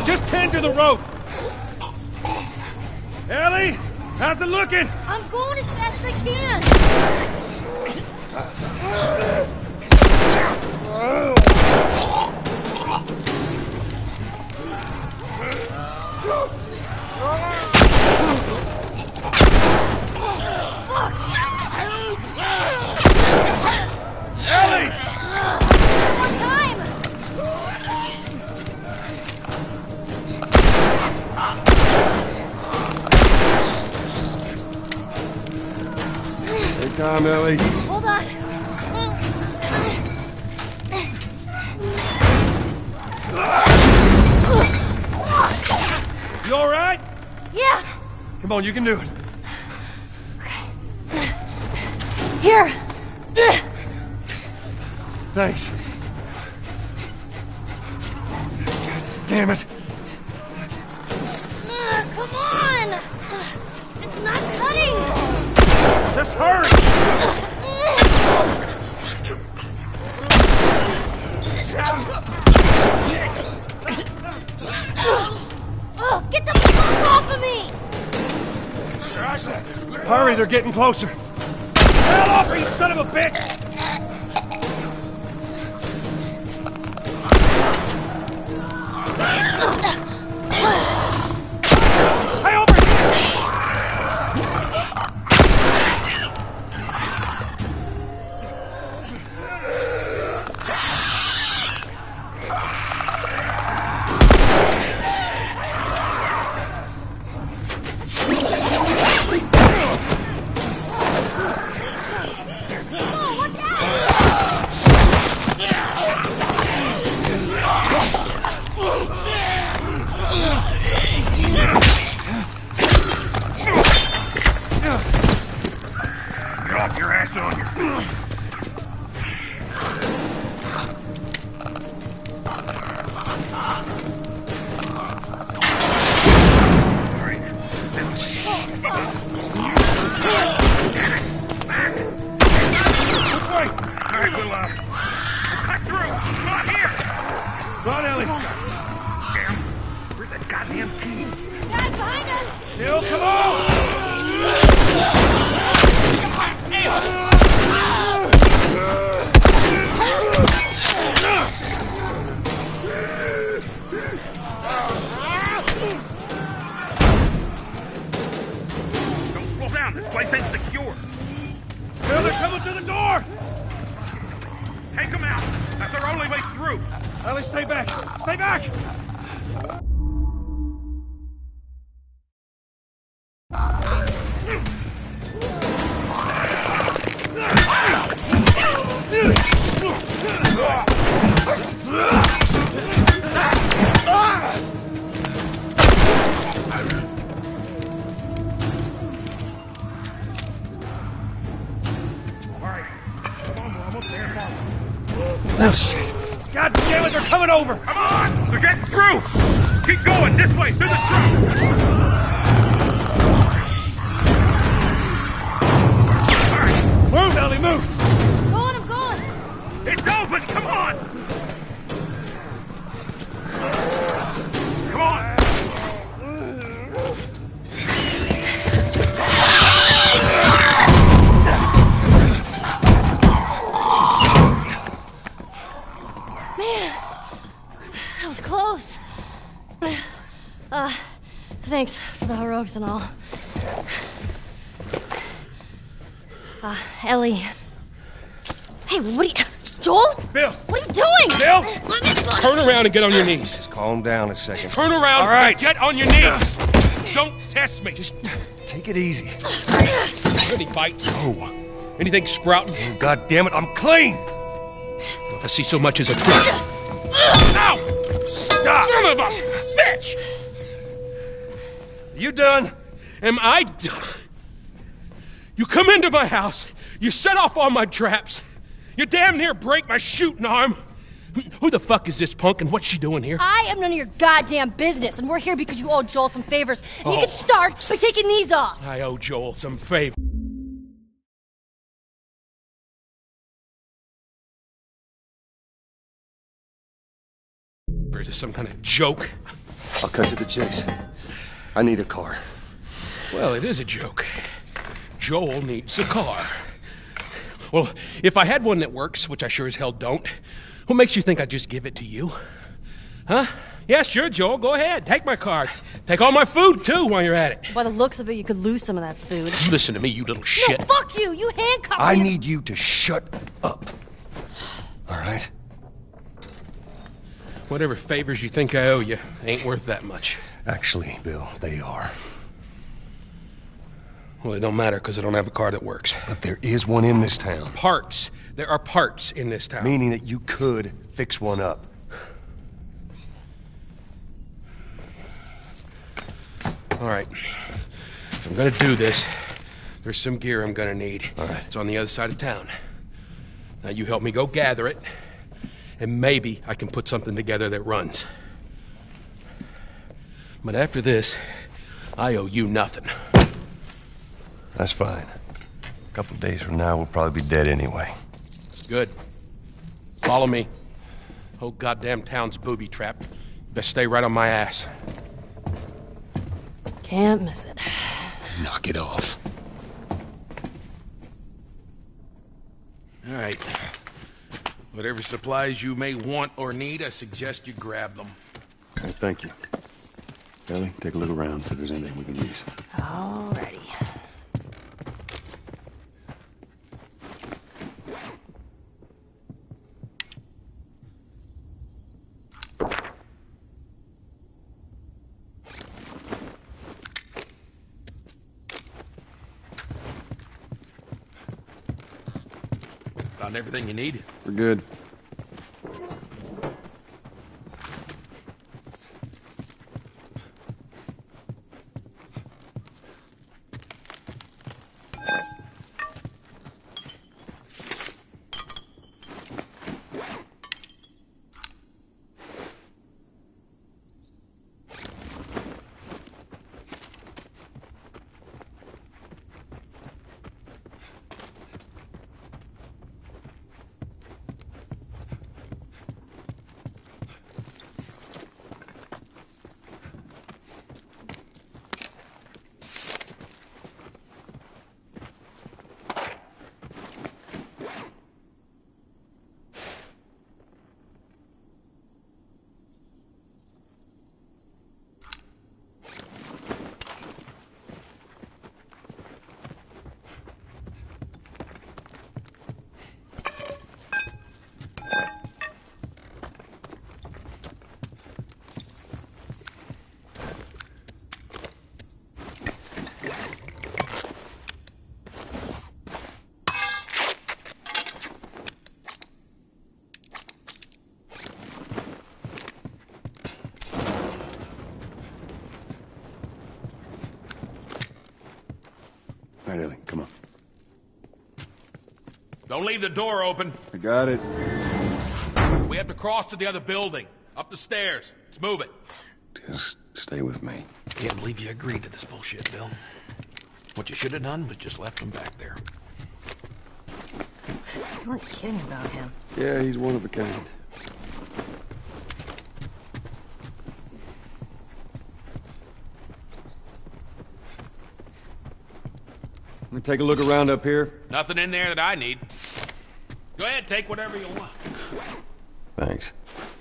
Just tend to the rope. Ellie, how's it looking? I'm going as fast as I can. Ellie! One more time. Hey, Tom, Ellie. Hold on. You all right? Yeah. Come on, you can do it. Here. Thanks. Damn it. Come on. It's not cutting. Just hurry! Oh, get the fuck off of me! Hurry, they're getting closer. Hell off, you son of a bitch! Hey, over here! Drop your ass on your... Alright, we'll, cut through! Not here! Run, Ellie! Damn, where's that goddamn key? Guys, behind us! Neil, come on! Don't slow down, this place ain't secure. Neil, they're coming to the door! Take them out. That's our only way through. Ellie, stay back! Stay back! Oh, shit. God damn it, they're coming over! Come on! They're getting through! Keep going, this way, through the truck! Alright, Move, Ellie, move! I'm going. it's open! Come on! Come on! Man, that was close. Thanks for the heroics and all. Ellie. Hey, what are you... Joel? Bill! What are you doing? Bill! Let me go. Turn around and get on your knees. Just calm down a second. Turn around All right. and get on your knees. Don't test me. Just take it easy. Any bites? Oh. Anything sprouting? Oh, God damn it, I'm clean! If I see so much as a trick. Ow! Stop! Son of a bitch! You done? Am I done? You come into my house, you set off all my traps, you damn near break my shooting arm. Who the fuck is this punk and what's she doing here? I am none of your goddamn business, and we're here because you owe Joel some favors. And you can start by taking these off. I owe Joel some favor. Or is this some kind of joke? I'll cut to the chase. I need a car. Well, it is a joke. Joel needs a car. Well, if I had one that works, which I sure as hell don't, what makes you think I'd just give it to you? Huh? Yeah, sure, Joel, go ahead. Take my car. Take all my food, too, while you're at it. By the looks of it, you could lose some of that food. Listen to me, you little shit. No, fuck you! You handcuffed me! I need you to shut up. All right? Whatever favors you think I owe you ain't worth that much. Actually, Bill, they are. Well, it don't matter, because I don't have a car that works. But there is one in this town. Parts. There are parts in this town. Meaning that you could fix one up. All right. If I'm gonna do this, there's some gear I'm gonna need. All right. It's on the other side of town. Now you help me go gather it, and maybe I can put something together that runs. But after this, I owe you nothing. That's fine. A couple of days from now, we'll probably be dead anyway. Good. Follow me. Whole goddamn town's booby trapped. Best stay right on my ass. Can't miss it. Knock it off. All right. Whatever supplies you may want or need, I suggest you grab them. All right, thank you. Ellie, take a look around, see if there's anything we can use. Alrighty. Found everything you need? We're good. All right, Ellie, come on. Don't leave the door open. I got it. We have to cross to the other building. Up the stairs. Let's move it. Just stay with me. Can't believe you agreed to this bullshit, Bill. What you should have done was just left him back there. You weren't kidding about him. Yeah, he's one of a kind. Let me take a look around up here. Nothing in there that I need. Go ahead, take whatever you want. Thanks.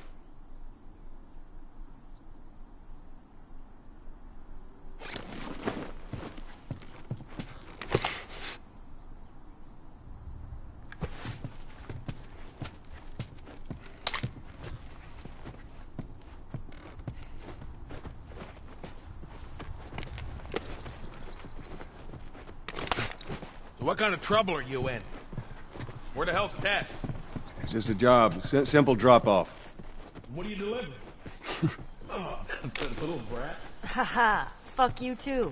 So what kind of trouble are you in? Where the hell's Tess? It's just a job. Simple drop-off. What are you delivering? Oh, that little brat. Haha. Fuck you too.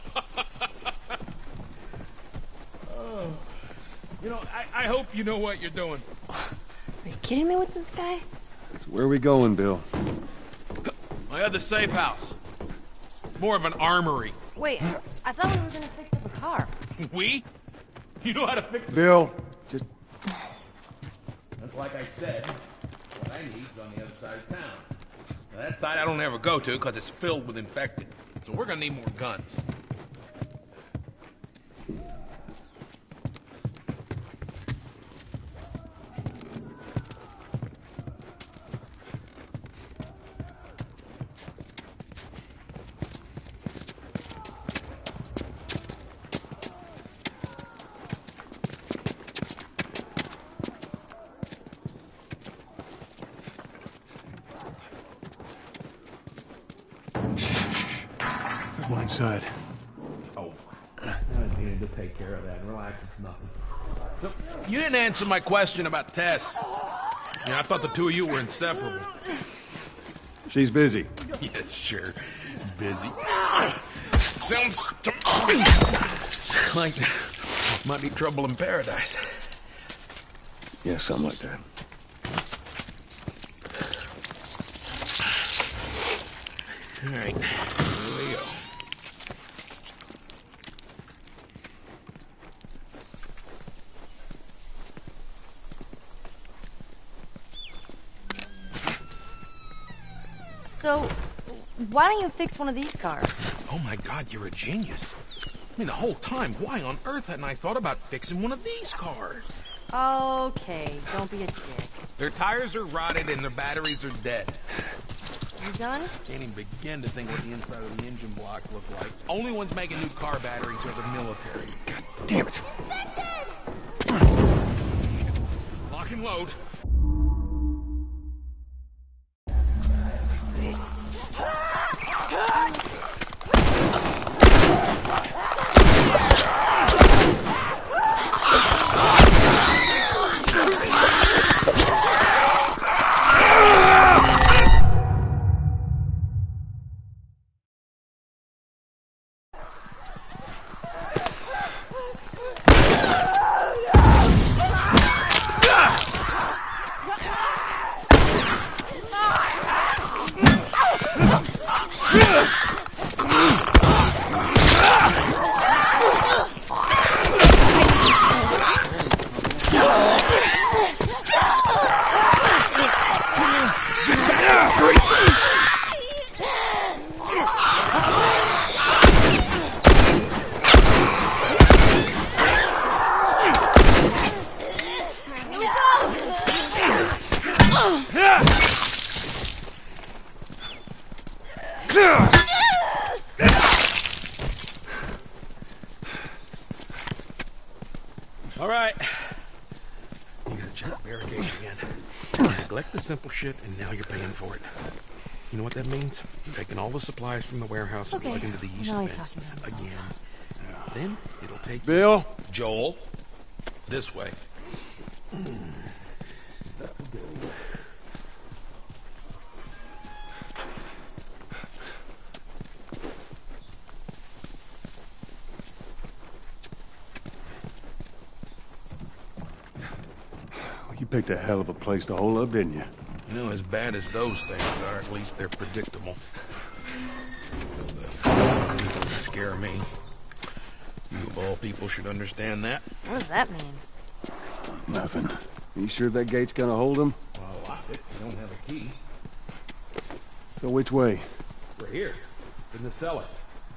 You know, I hope you know what you're doing. Are you kidding me with this guy? So where are we going, Bill? My other safe house. More of an armory. Wait, I thought we were gonna fix up a car. We? You know how to fix it? Bill, just... That's like I said. What I need's on the other side of town. That side I don't ever go to because it's filled with infected. So we're gonna need more guns. Go inside. Oh, I needed to take care of that. Relax, it's nothing. So, you didn't answer my question about Tess. I thought the two of you were inseparable. She's busy. Yeah, sure. Busy. Sounds to me like might be trouble in paradise. Yeah, something like that. All right, here we go. So, why don't you fix one of these cars? Oh my God, you're a genius. I mean, the whole time, why on earth hadn't I thought about fixing one of these cars? Okay, don't be a dick. Their tires are rotted and their batteries are dead. You done? Can't even begin to think what the inside of the engine blocks look like. Only ones making new car batteries are the military. God Damn it. Lock and load. All right. You gotta check the barricades again. Neglect the simple shit, and now you're paying for it. You know what that means? You're taking all the supplies from the warehouse and plugging into the east Now he's fence talking about again. Then it'll take Bill? Joel this way. You picked a hell of a place to hole up, didn't you? You know, as bad as those things are, at least they're predictable. They scare me. You of all people should understand that. What does that mean? Nothing. You sure that gate's gonna hold him? Well, lock it. I don't have a key. So which way? We're here, in the cellar.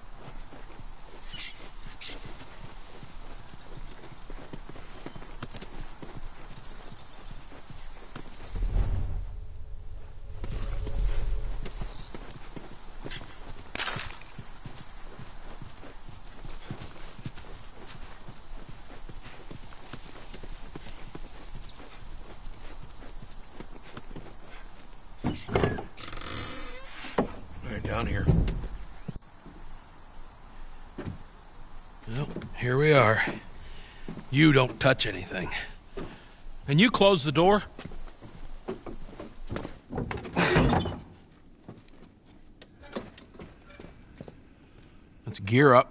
Down here. Well, here we are. You don't touch anything. And you close the door? Let's gear up.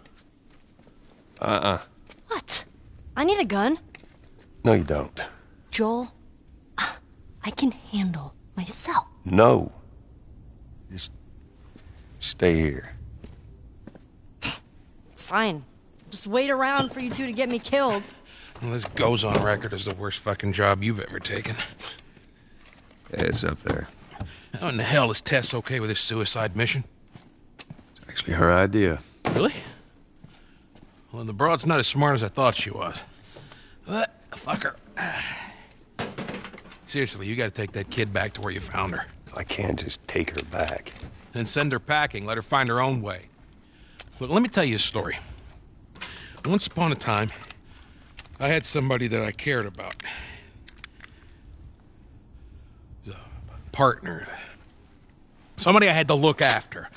What? I need a gun. No, you don't. Joel, I can handle myself. No. Just stay here. Fine. Just wait around for you two to get me killed. Well, this goes on record as the worst fucking job you've ever taken. Yeah, it's up there. How in the hell is Tess okay with this suicide mission? It's actually her idea. Really? Well, the broad's not as smart as I thought she was. But, fuck her. Seriously, you gotta take that kid back to where you found her. I can't just take her back. Then send her packing, let her find her own way. Look, let me tell you a story. Once upon a time, I had somebody that I cared about. A partner. Somebody I had to look after.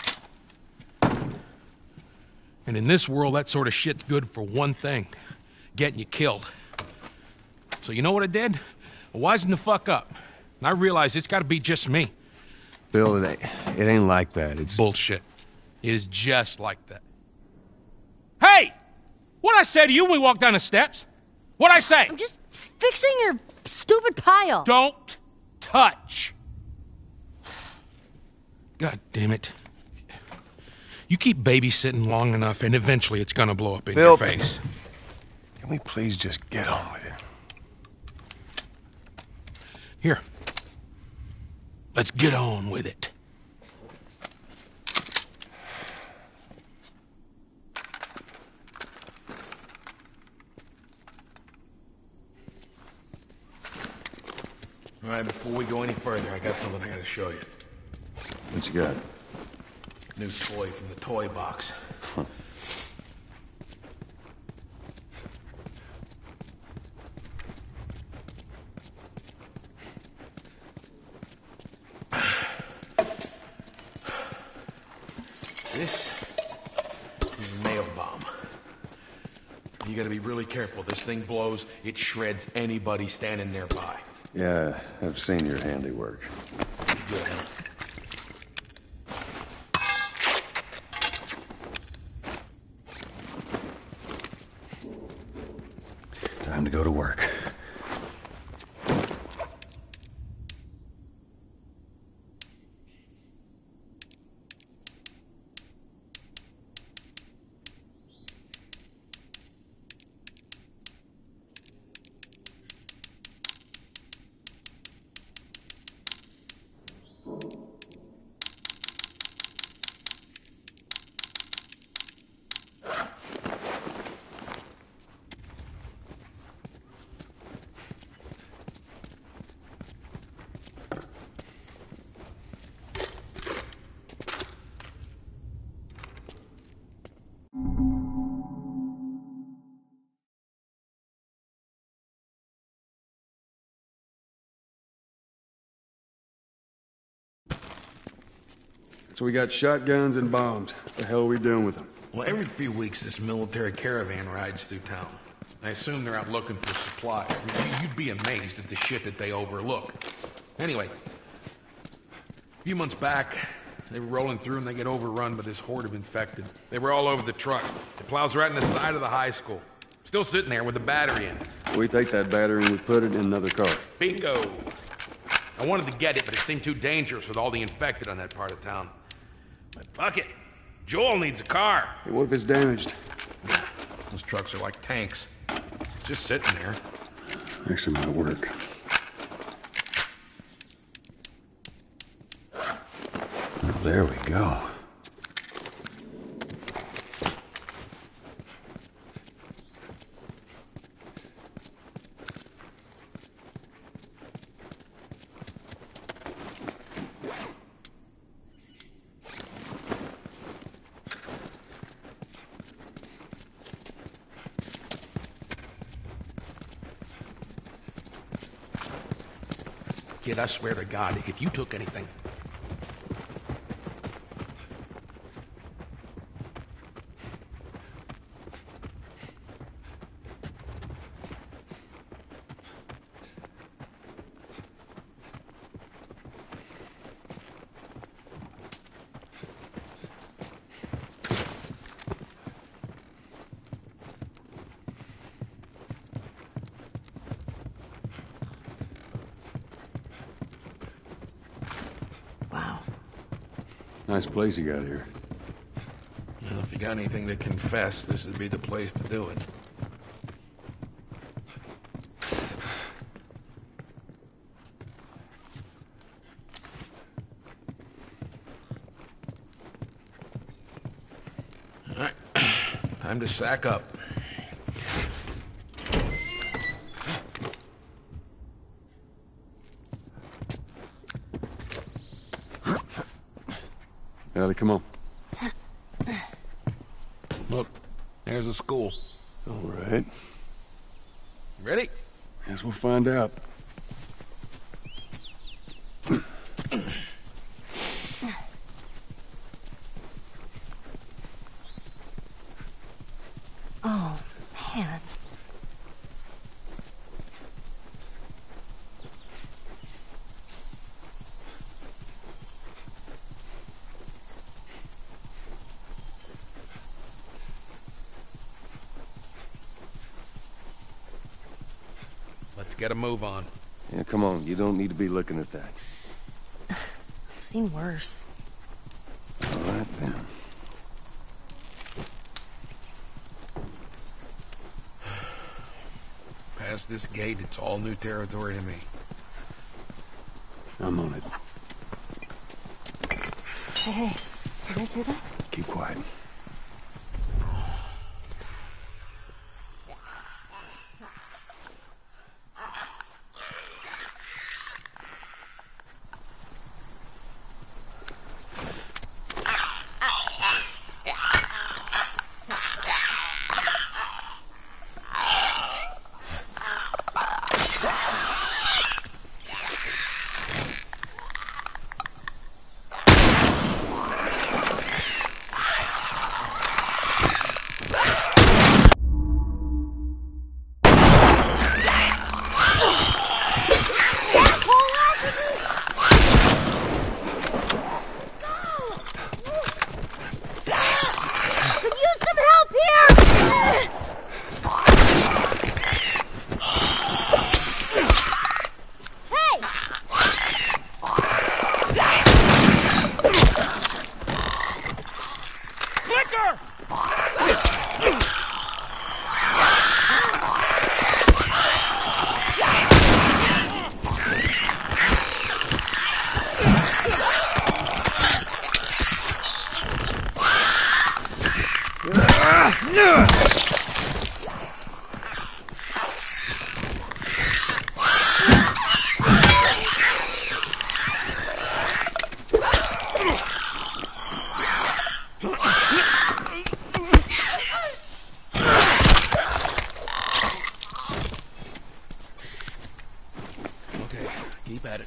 And in this world, that sort of shit's good for one thing. Getting you killed. So you know what I did? I wisened the fuck up. And I realized it's gotta be just me. Bill, it ain't like that. It's... Bullshit. It is just like that. Hey! What'd I say to you when we walked down the steps? What'd I say? I'm just fixing your stupid pile. Don't touch. God damn it. You keep babysitting long enough and eventually it's gonna blow up in Bill, your face. Can we please just get on with it? Here. Let's get on with it. All right, before we go any further, I got something I gotta show you. What you got? New toy from the toy box. This is a nail bomb. You gotta be really careful. This thing blows, it shreds anybody standing nearby. Yeah, I've seen your handiwork. Good. Time to go to work. So we got shotguns and bombs. What the hell are we doing with them? Well, every few weeks this military caravan rides through town. I assume they're out looking for supplies. I mean, you'd be amazed at the shit that they overlook. Anyway, a few months back, they were rolling through and they get overrun by this horde of infected. They were all over the truck. It plows right in the side of the high school. Still sitting there with the battery in it. We take that battery and we put it in another car. Bingo! I wanted to get it, but it seemed too dangerous with all the infected on that part of town. But fuck it. Joel needs a car. Hey, what if it's damaged? Those trucks are like tanks. Just sitting there. Actually might work. Well, there we go. Kid, I swear to God, if you took anything... Wow. Nice place you got here. Well, if you got anything to confess, this would be the place to do it. Time to sack up. Ellie, come on. Look, there's the school. All right. Ready? Guess we'll find out. Oh, man. Let's get a move on. Yeah, come on. You don't need to be looking at that. I've seen worse. All right, then. Past this gate, it's all new territory to me. I'm on it. Hey, you guys hear that? Keep quiet. Okay, keep at it.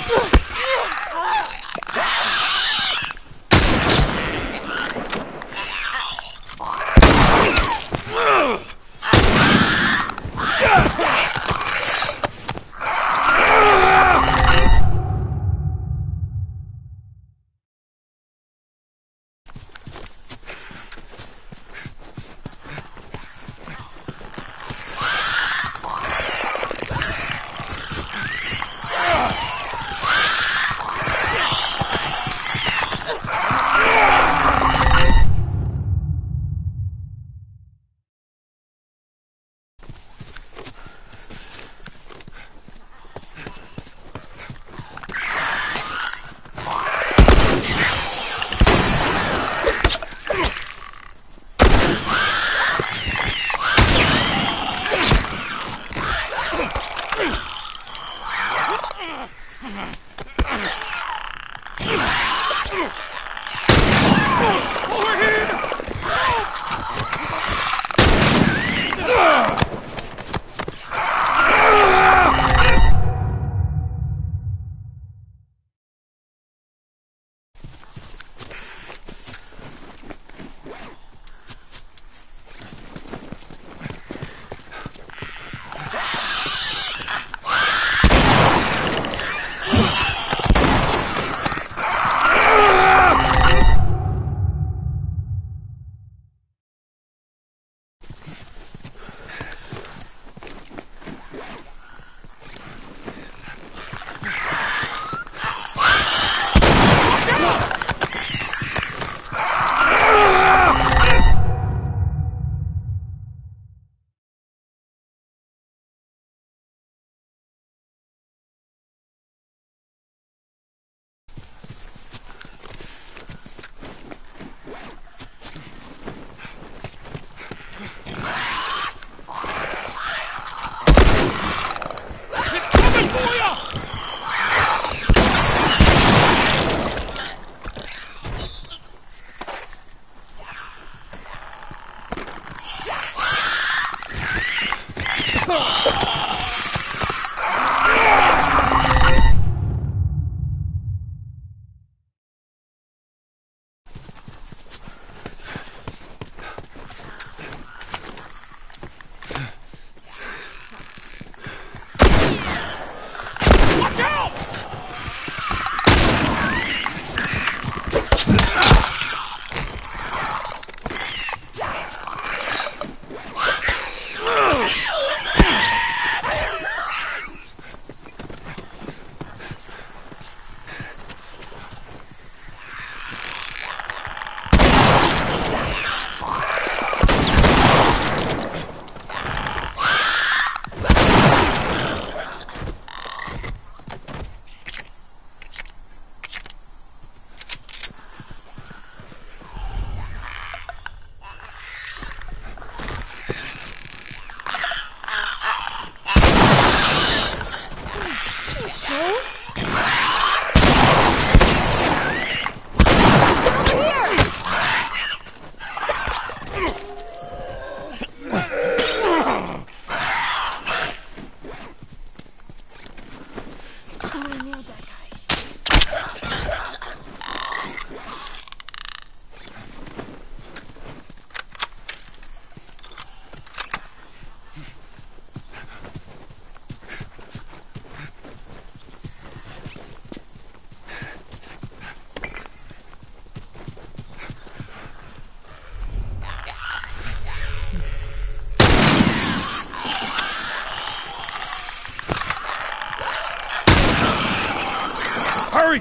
Hurry!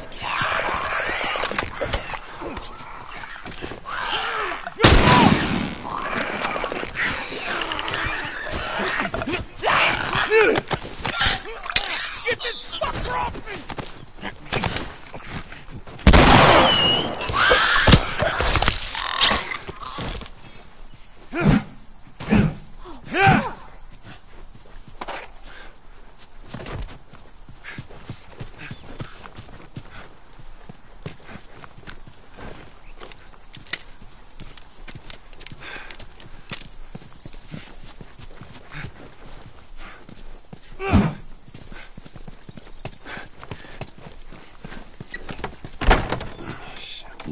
Get this fucker off me!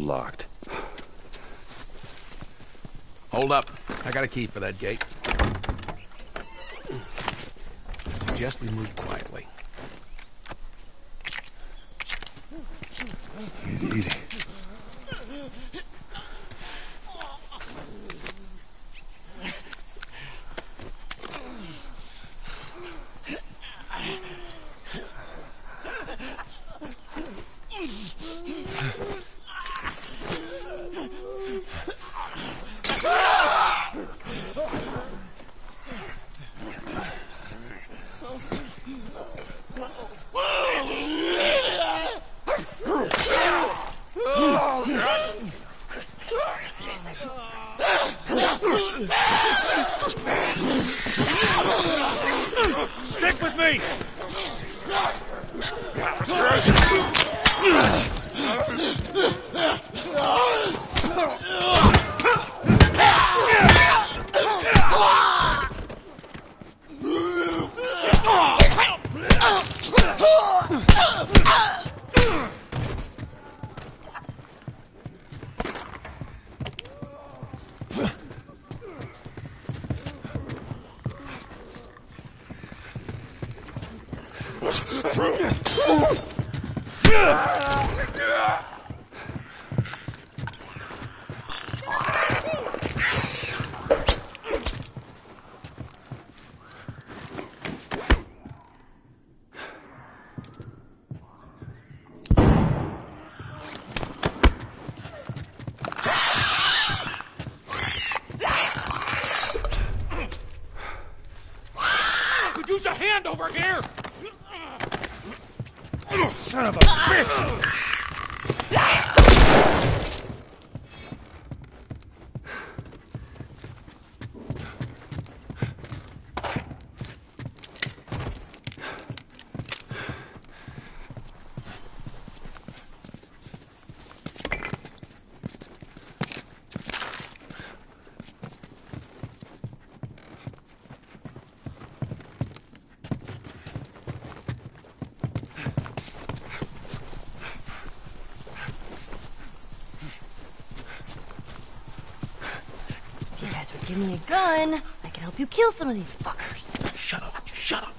locked. Hold up. I got a key for that gate. I suggest we move quietly. Easy, easy. Stick with me! Could use a hand over here! Son of a bitch! If you guys would give me a gun, I can help you kill some of these fuckers. Shut up. Shut up.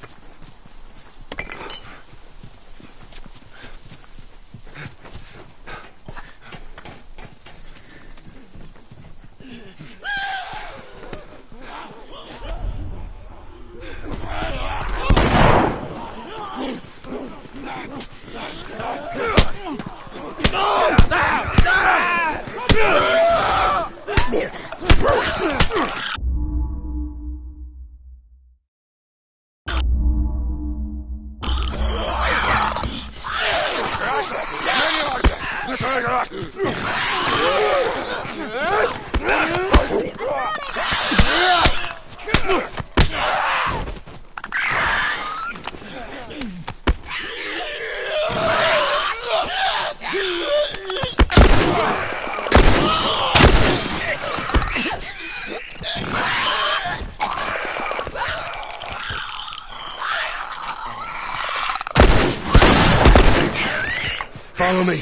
Follow me.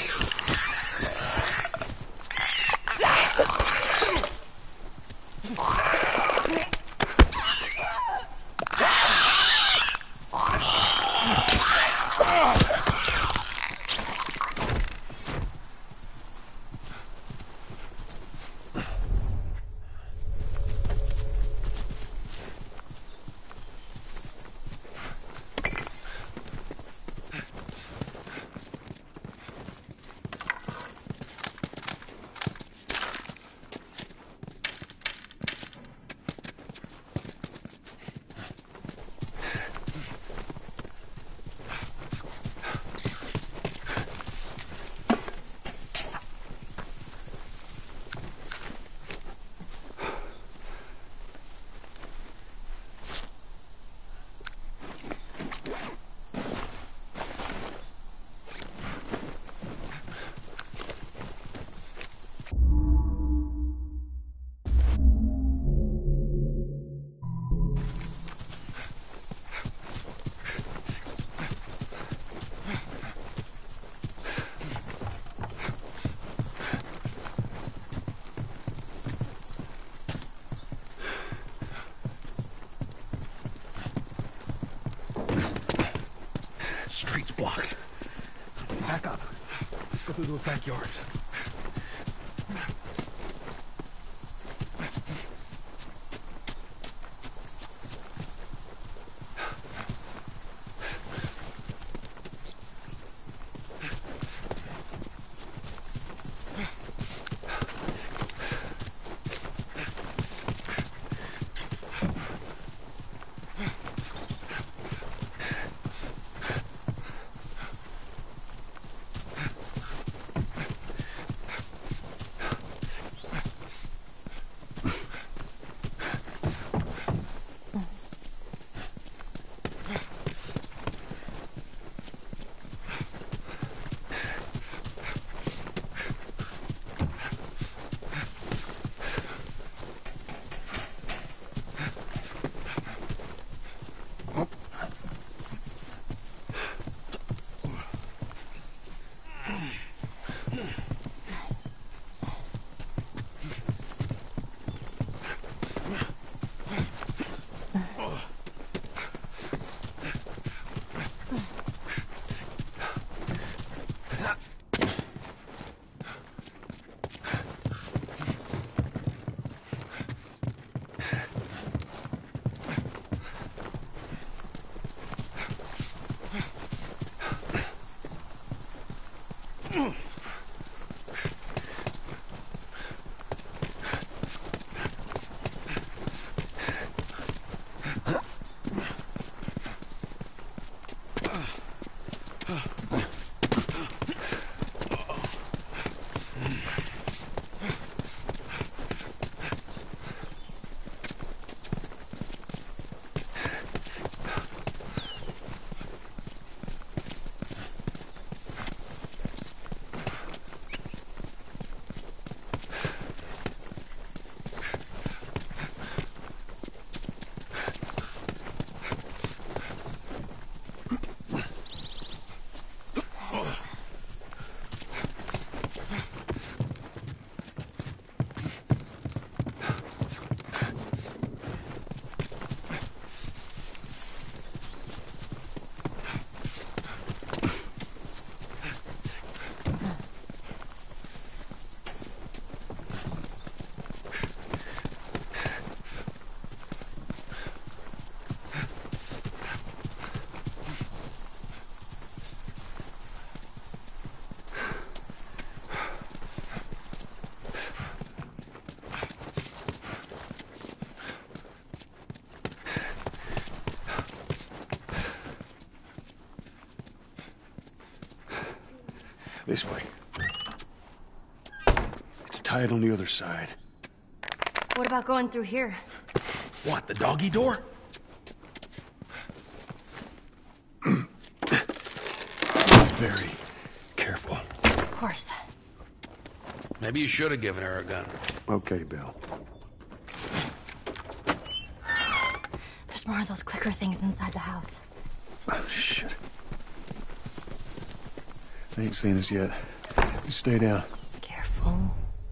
blocked. Back up. Let's go through those backyards. This way. It's tied on the other side. What about going through here? What, the doggy door? Very careful. Of course. Maybe you should have given her a gun. Okay, Bill. There's more of those clicker things inside the house. Oh, shit. They ain't seen us yet. You stay down. Careful.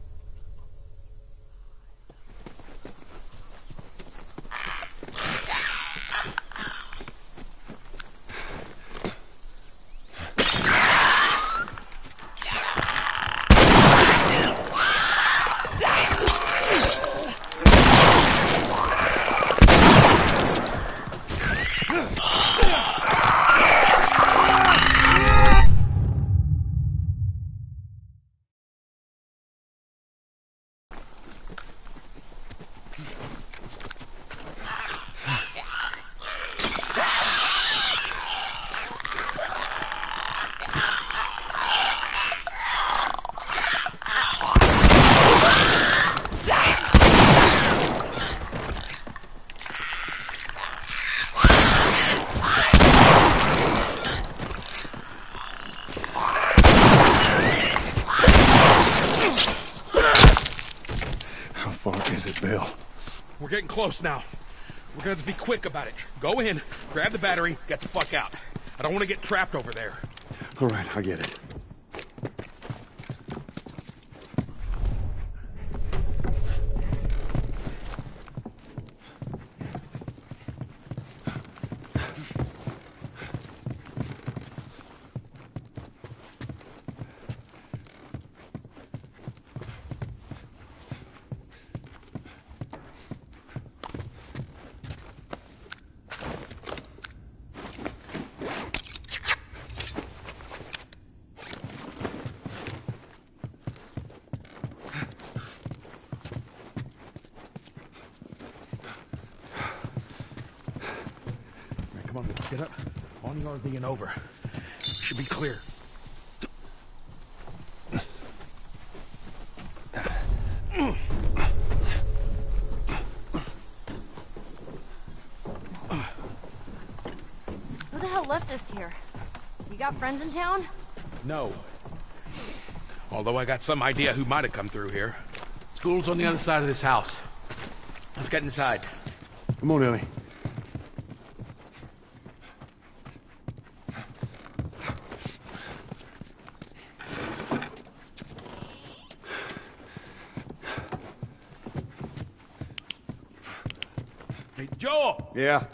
Bill. We're getting close now. We're gonna have to be quick about it. Go in, grab the battery, get the fuck out. I don't want to get trapped over there. All right, I get it. Get up. On the RV and over. Should be clear. Who the hell left us here? You got friends in town? No. Although I got some idea who might have come through here. School's on the other side of this house. Let's get inside. Come on, Ellie. Hey, Joel! Yeah.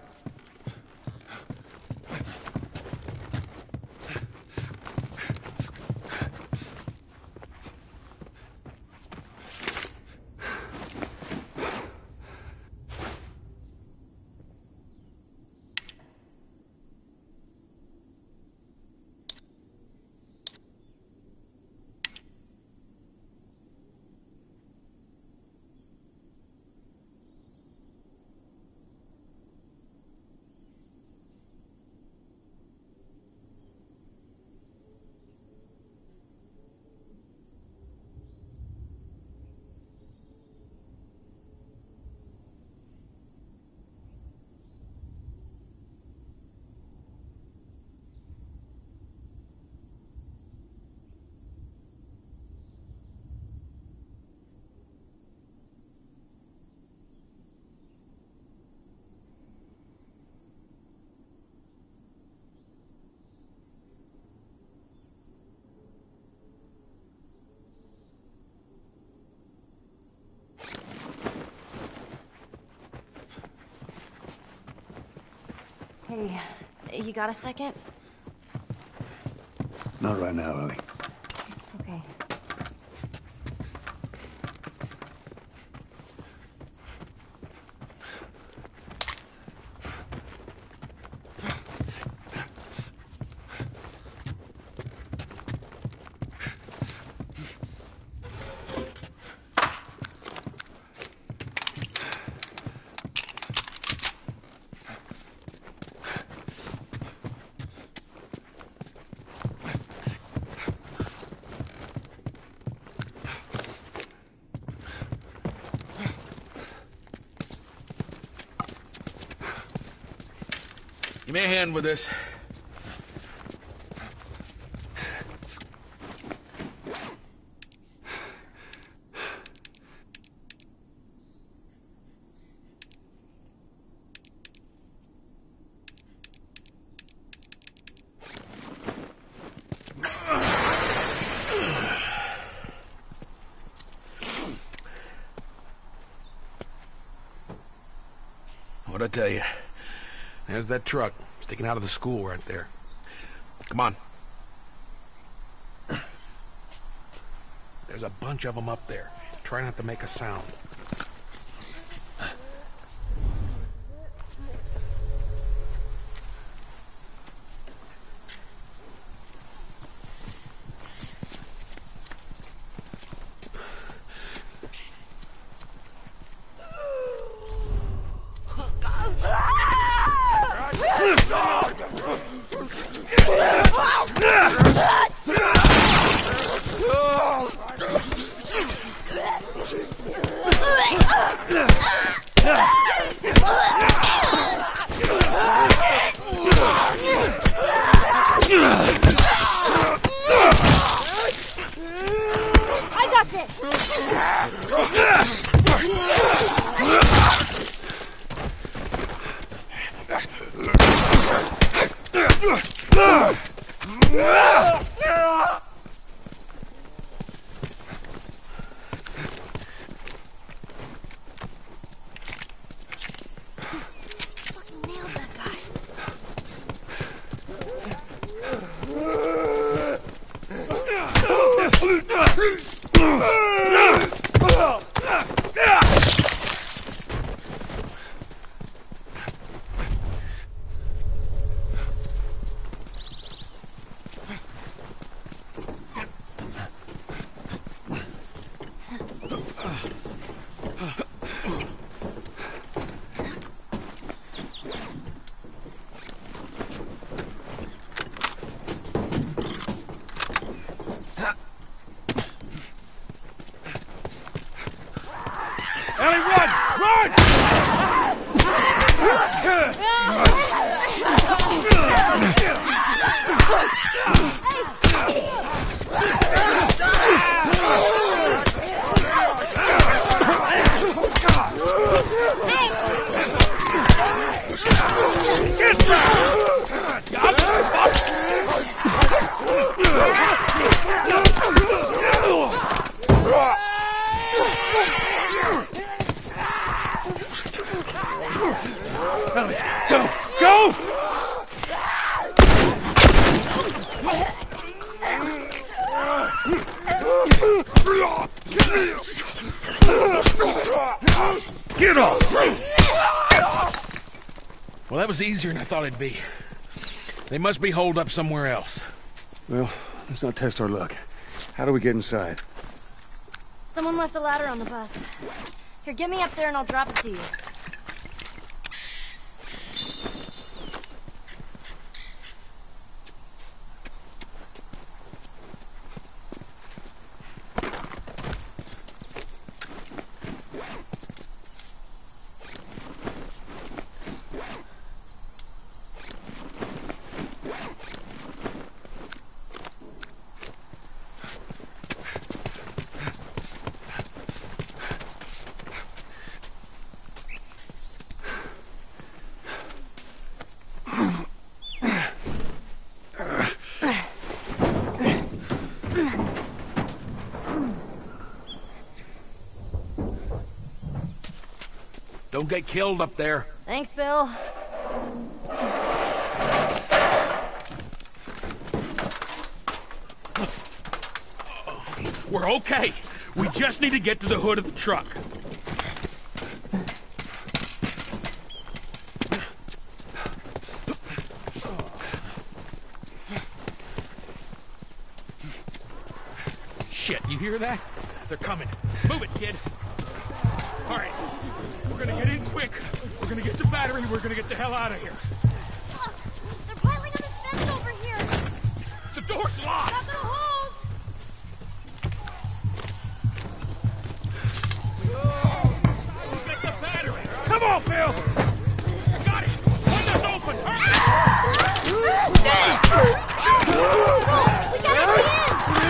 Hey, you got a second? Not right now, Ellie. Okay. Give me a hand with this. What'd I tell you? There's that truck sticking out of the school right there. Come on. There's a bunch of them up there. Try not to make a sound. I got this! was easier than I thought it'd be. They must be holed up somewhere else. Well, let's not test our luck. How do we get inside? Someone left a ladder on the bus. Here, get me up there and I'll drop it to you. Don't get killed up there. Thanks, Bill. We're okay. We just need to get to the hood of the truck. Shit, you hear that? They're coming. Move it, kid. All right, we're gonna get in quick. We're gonna get the battery. We're gonna get the hell out of here. They're piling on this fence over here. The door's locked. Not gonna hold. Get the battery. Come on, Bill. I got it. Window's open. Hurry. We gotta get in.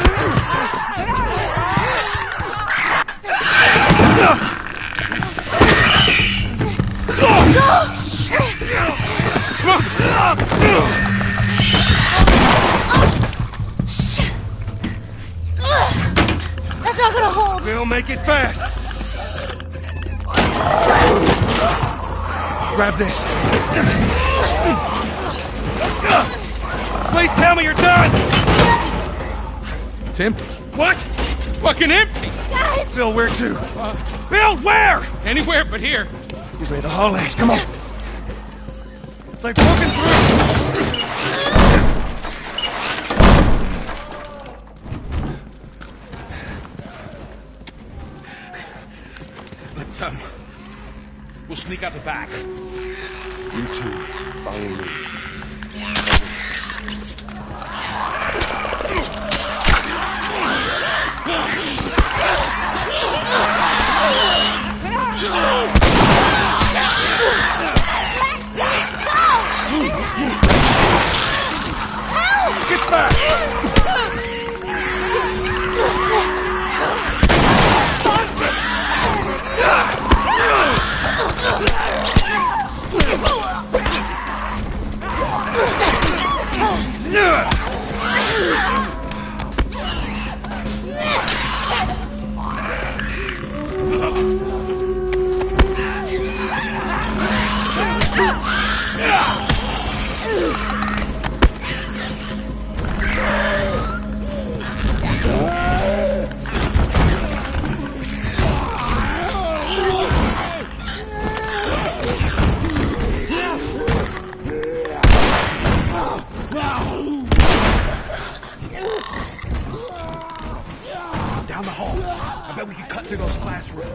That's not gonna hold. Bill, make it fast. Grab this. Please tell me you're done. It's empty. What? Fucking empty. Guys! Bill, where to? Bill, where? Anywhere but here. Get ready to haul ass. Come on. It's like walking through. Let's, we'll sneak out the back. You two, follow me. Get back! Down the hall. I bet we can cut through those classrooms.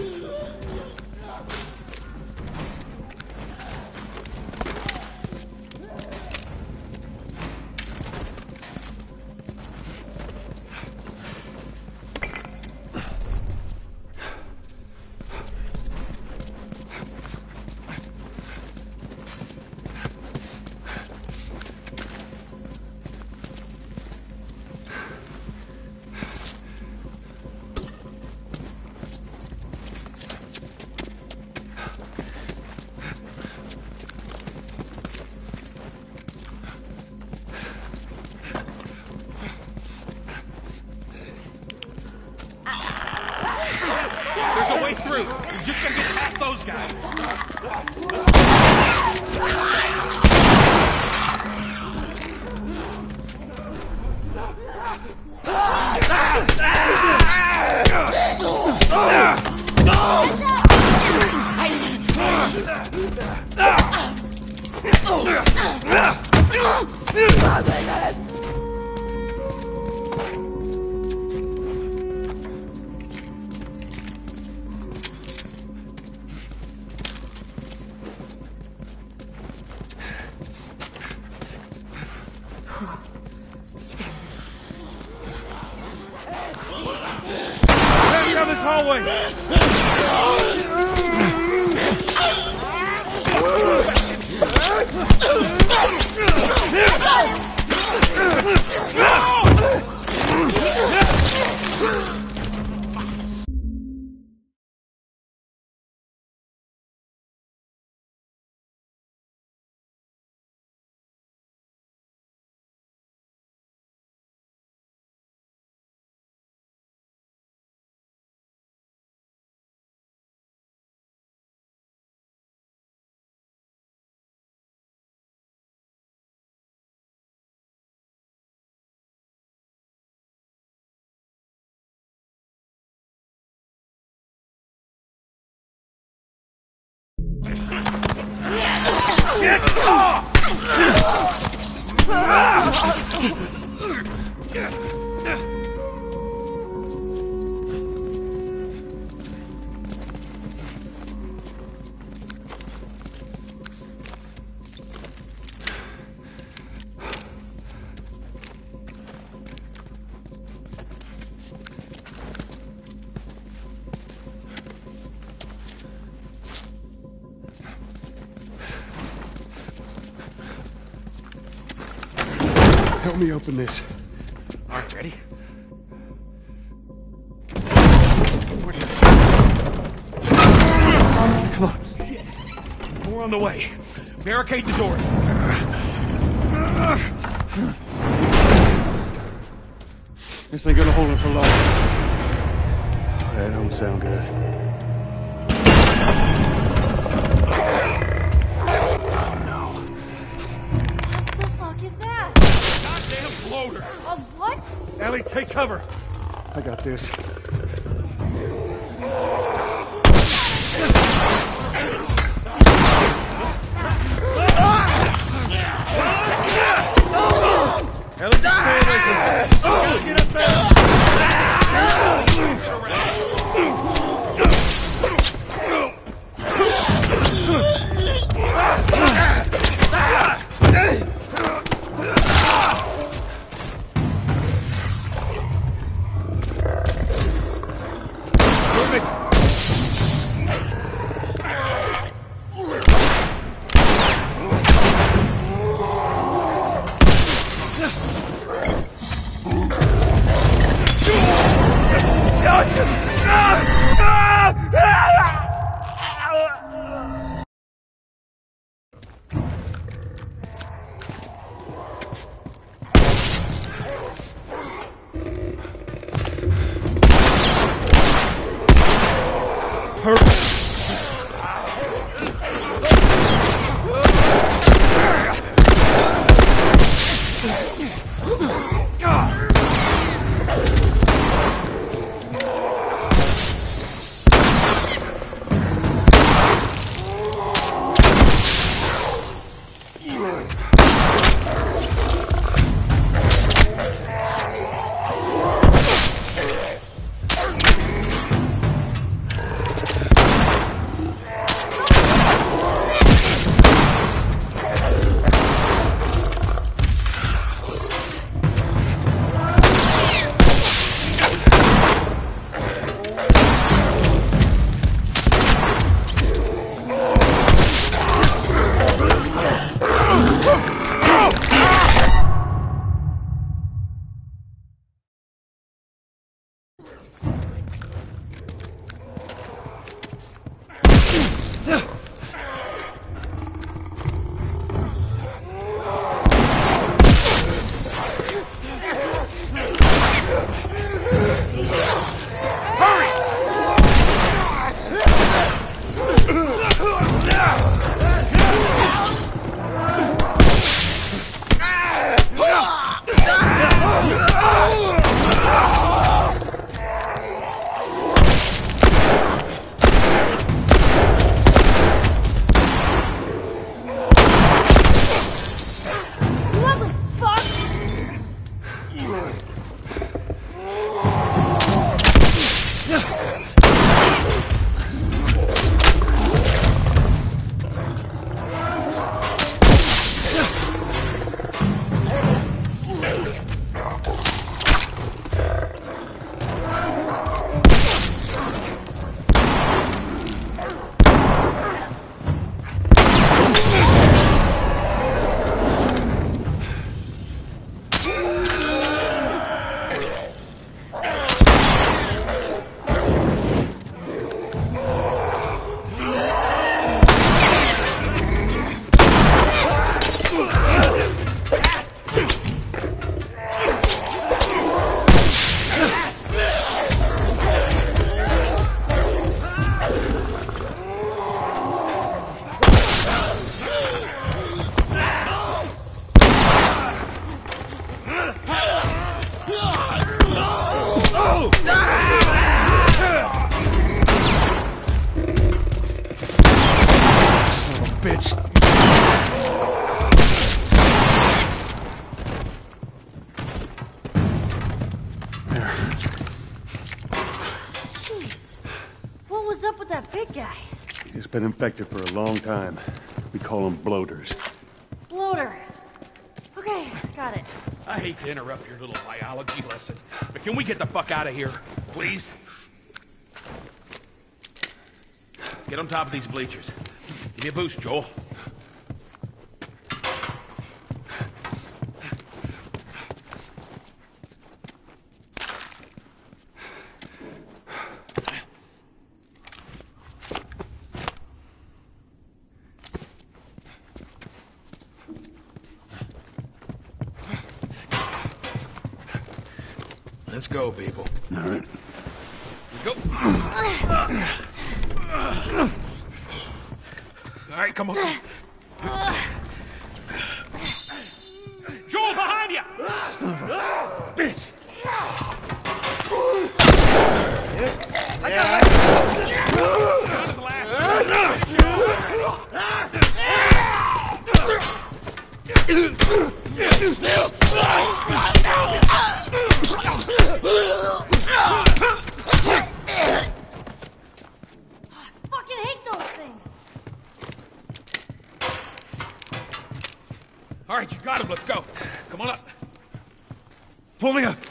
There's a way through. We're just gonna get past those guys. down this hallway! Get off! Help me open this. All right, ready? Come on. More on the way. Barricade the door. This ain't gonna hold him for long. That don't sound good. What the fuck is that? Goddamn floater. A what? Ellie, take cover. I got this. Ellie, just stay away from me. Gotta get up there. Move it. bitch! There. Jeez. What was up with that big guy? He's been infected for a long time. We call them bloaters. Bloater. Okay, got it. I hate to interrupt your little biology lesson, but can we get the fuck out of here, please? Get on top of these bleachers. Give me a boost, Joel. Let's go, people. All right. Go. All right, come on. Joel, behind you! Bitch! I got it! Down to the Fucking hate those things. All right, you got him. Let's go. Come on up. Pull me up.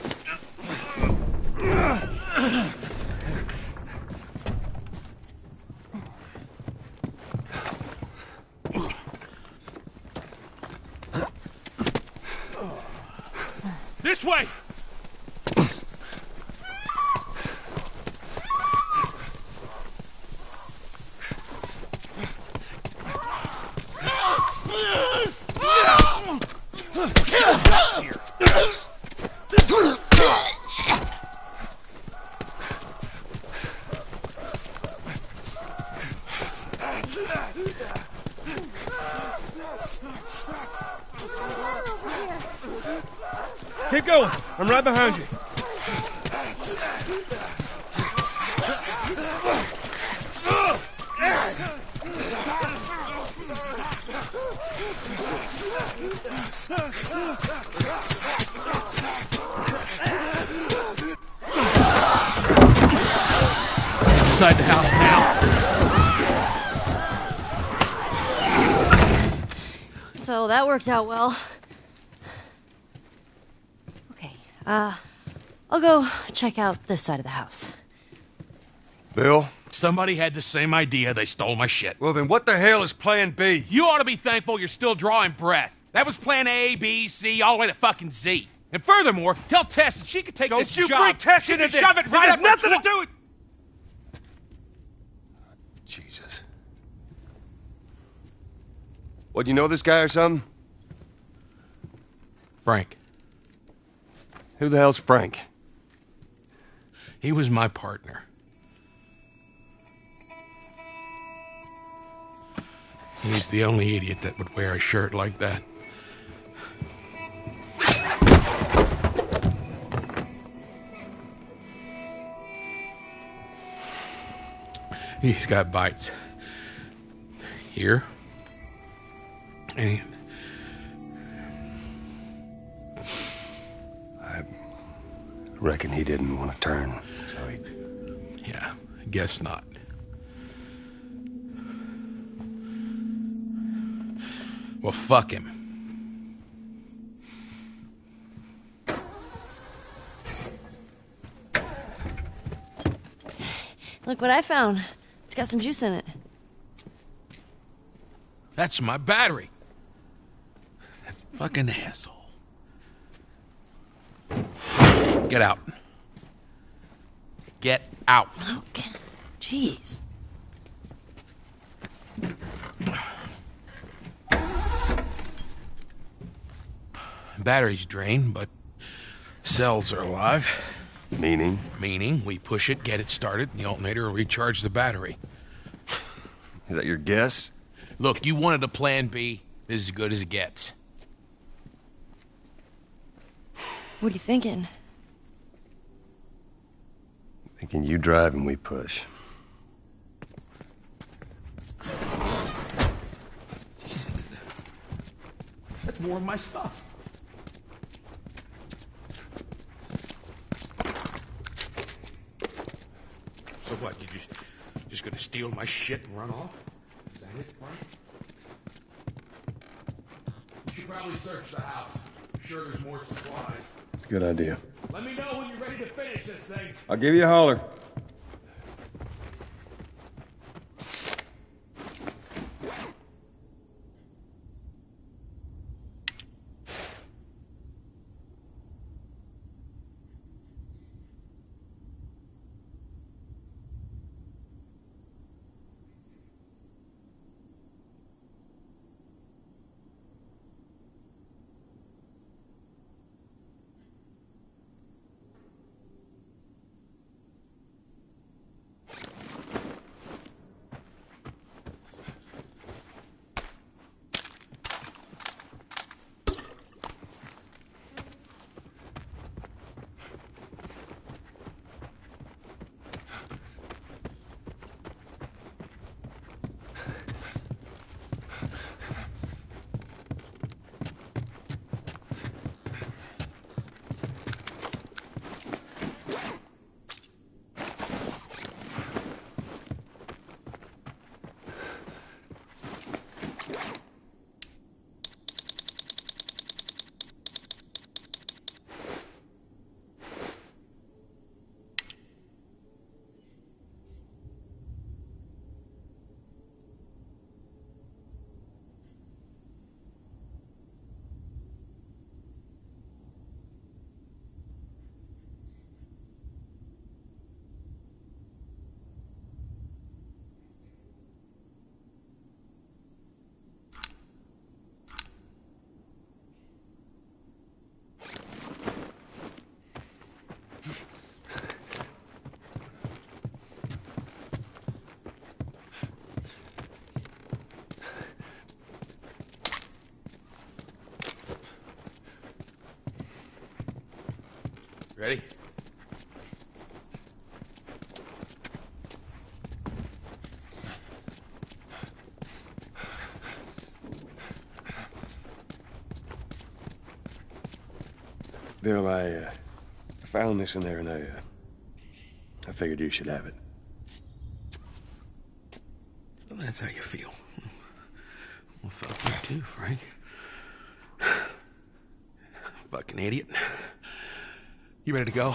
This way! Keep going. I'm right behind you. Inside the house now. So that worked out well. Okay, I'll go check out this side of the house. Bill? Somebody had the same idea. They stole my shit. Well, then what the hell is Plan B? You ought to be thankful you're still drawing breath. That was Plan A, B, C, all the way to fucking Z. And furthermore, tell Tess that she could take this job. Don't you bring Tess she into could this. shove it right It up has her nothing to do with... Jesus. What, you know this guy or something? Frank. Who the hell's Frank? He was my partner. He's the only idiot that would wear a shirt like that. He's got bites. Here. And I reckon he didn't want to turn, so he... yeah, I guess not. Well, fuck him. Look what I found. It's got some juice in it. That's my battery. That fucking asshole. Get out. Get out. Okay. Jeez. Battery's drained, but cells are alive. Meaning? Meaning, we push it, get it started, and the alternator will recharge the battery. Is that your guess? Look, you wanted a plan B. This is as good as it gets. What are you thinking? Thinking you drive and we push. more of my stuff. So what, you just gonna steal my shit and run off? Is that it, Frank? You should probably search the house. I'm sure there's more supplies. It's a good idea. Let me know when you're ready to finish this thing. I'll give you a holler. Ready? Bill, I found this in there, and I figured you should have it. Well, that's how you feel. Well, fuck you too, Frank. Fucking idiot. You ready to go?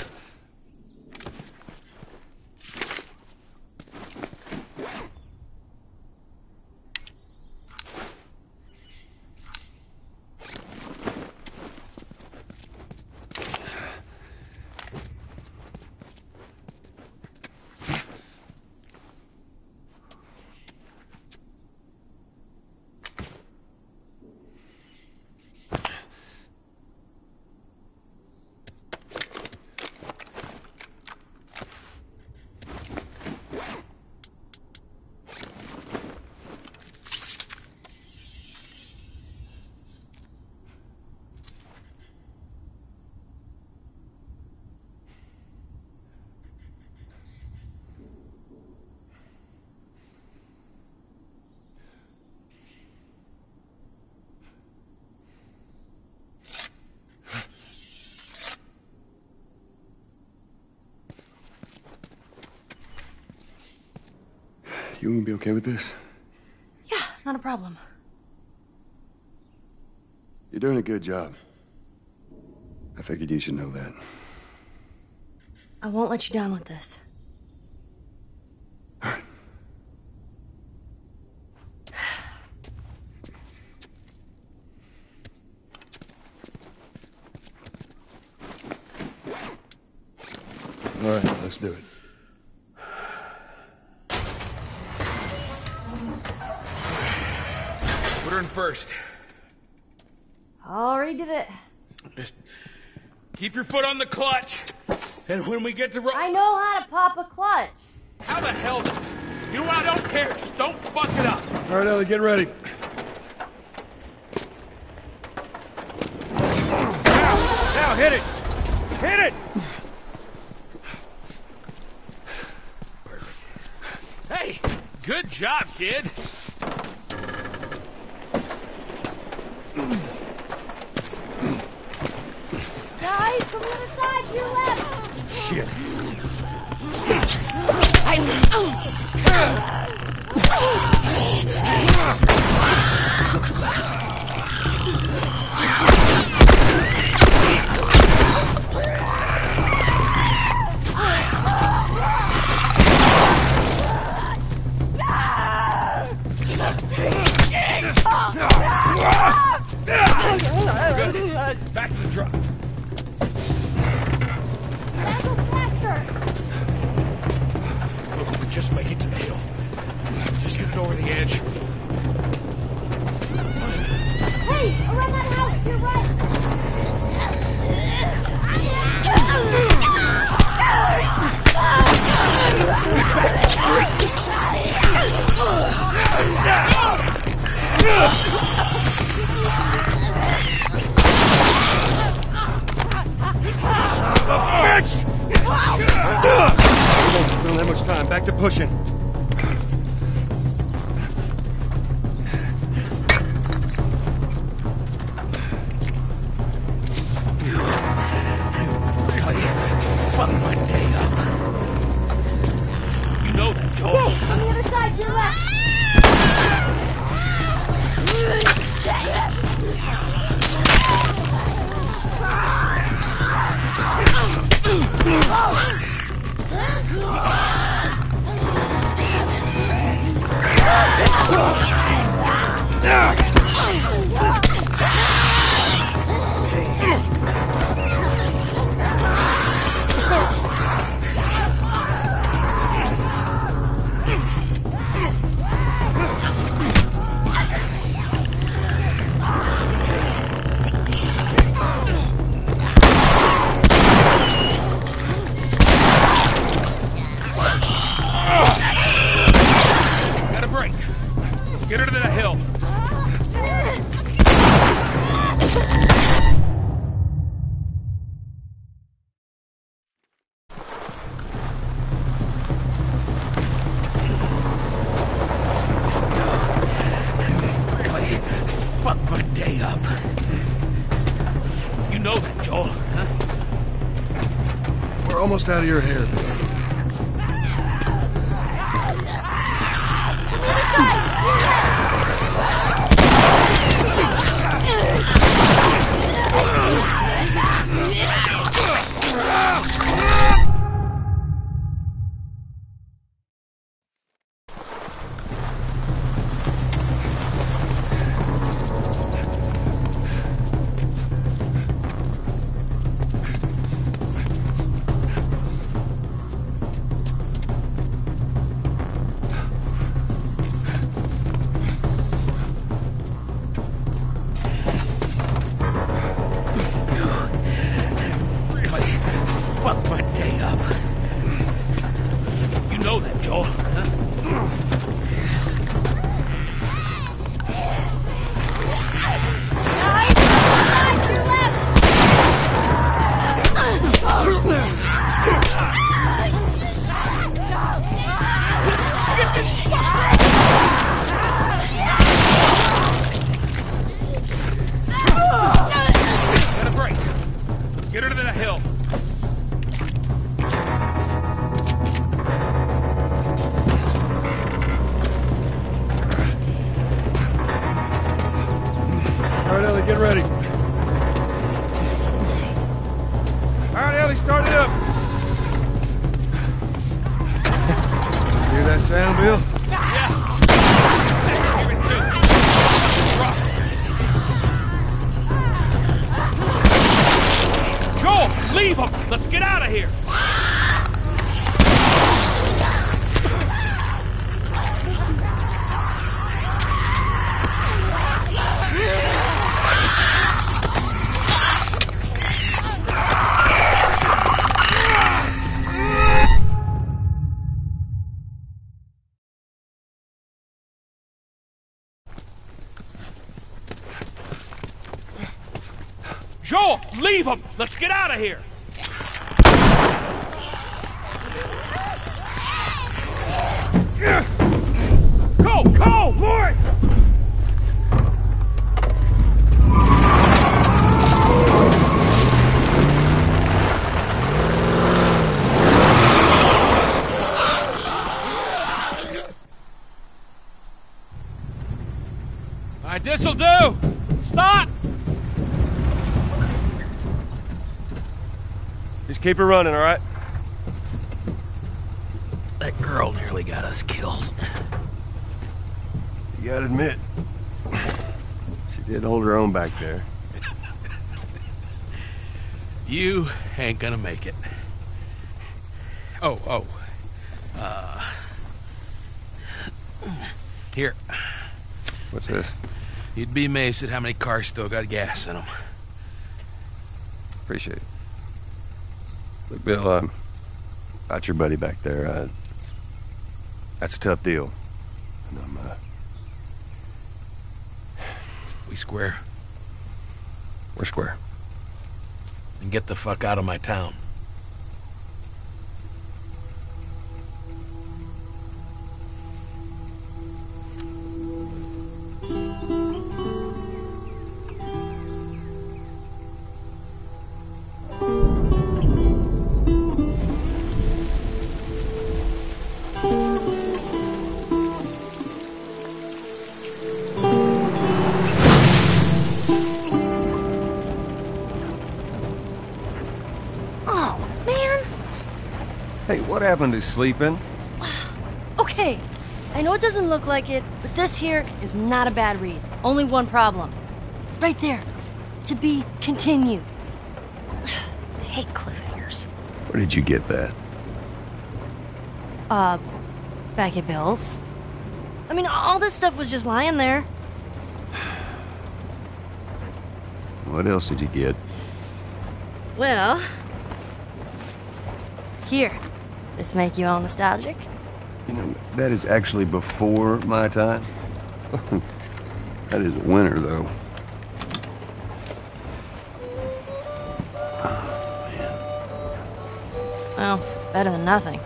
You gonna be okay with this? Yeah, not a problem. You're doing a good job. I figured you should know that. I won't let you down with this. All right. All right, let's do it. Put her in first. Already did it. Just keep your foot on the clutch. And when we get to I know how to pop a clutch. How the hell do you know, I don't care. Just don't fuck it up. All right, Ellie, get ready. Now, hit it! Hit it! Hey, good job, kid. Guys, from the other side, to your left! Shit. Back to the truck. That'll go faster! Look, we just make it to the hill. Just get it over the edge. Hey, around that house, to your right! We don't have much time. Back to pushing. Fuck my day up. You know that, Joel. Hey, on the other side, to your left! Got a break. Get her to the hill. Really? Fuck my day up. You know that, Joel, huh? We're almost out of your hair, Bill. On the other side, to your left! Really? Fuck my day up. You know that, Joel, huh? Guys, on the other side, to your left! Got a break. Get her to the hill. All right, Ellie, get ready. All right, Ellie, start it up. Hear that sound, Bill? Give it two. Joel, leave him. Let's get out of here. Joel, leave him. Let's get out of here. Go, go, more! Just keep her running, all right? That girl nearly got us killed. You gotta admit, she did hold her own back there. You ain't gonna make it. Here. What's this? You'd be amazed at how many cars still got gas in them. Appreciate it. Look, Bill, about your buddy back there, that's a tough deal. And We square. we're square. And get the fuck out of my town. Hey, what happened to sleeping? Okay, I know it doesn't look like it, but this here is not a bad read. Only one problem. Right there. To be continued. I hate cliffhangers. Where did you get that? Back at Bill's. I mean, all this stuff was just lying there. What else did you get? Well... Here. This make you all nostalgic? You know, that is actually before my time. That is a winner, though. Well, better than nothing.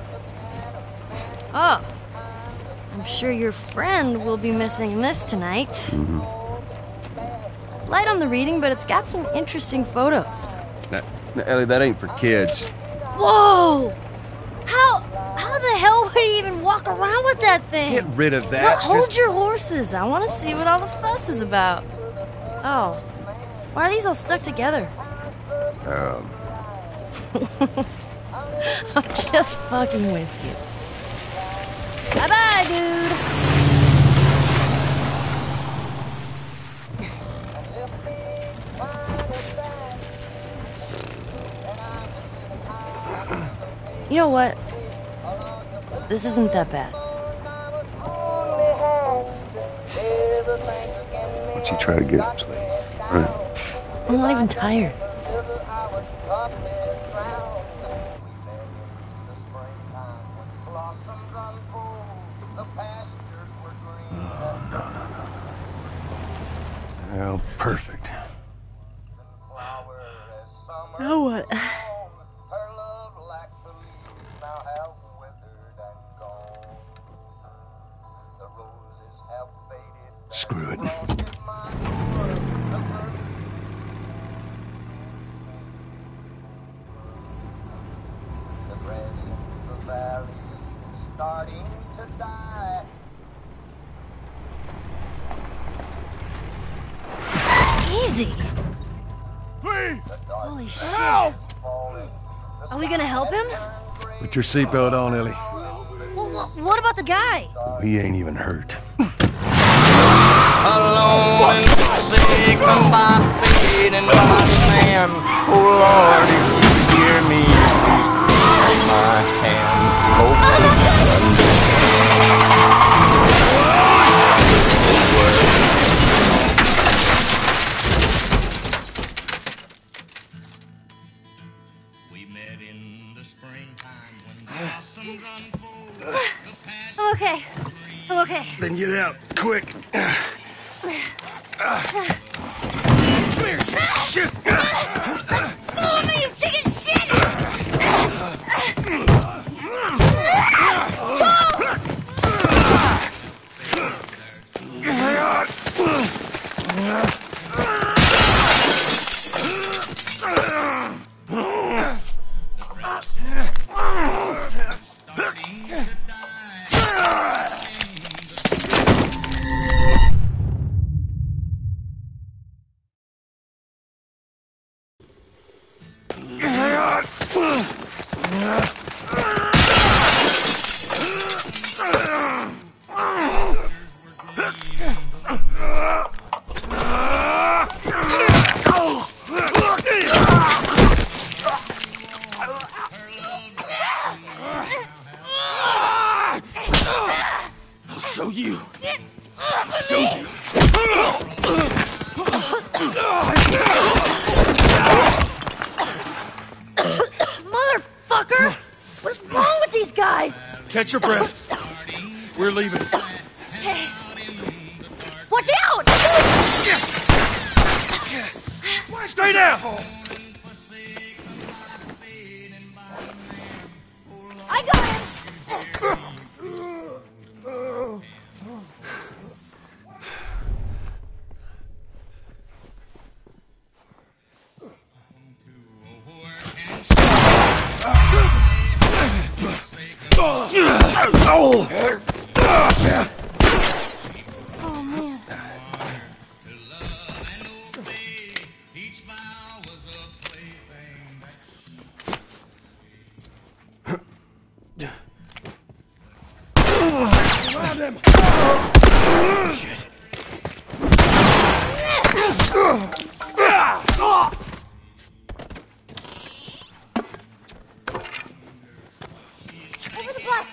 Oh. I'm sure your friend will be missing this tonight. Mm-hmm. It's light on the reading, but it's got some interesting photos. Now, Ellie, that ain't for kids. Whoa! How the hell would he even walk around with that thing? Get rid of that. Well, hold your horses. I want to see what all the fuss is about. Oh. Why are these all stuck together? I'm just fucking with you. Bye-bye, dude. You know what? This isn't that bad. Why don't you try to get some sleep? All right. I'm not even tired. Well, perfect. Now what? Screw it. Easy. Please! Holy shit. Help! Are we gonna help him? Put your seatbelt on, Ellie. Well, what about the guy? He ain't even hurt. Alone and forsaken by fate and by man. Oh Lord, if you hear me, please take my hand. Hope we met in the springtime when blossoms unfold. I'm okay. I'm okay. Then get out, quick. Shit! Go with me, you chicken shit! I'll show you. I'll show you. Motherfucker! What's wrong with these guys? Catch your breath. We're leaving. Hey. Watch out! Stay down! I got him! Oh, man. Over the bus!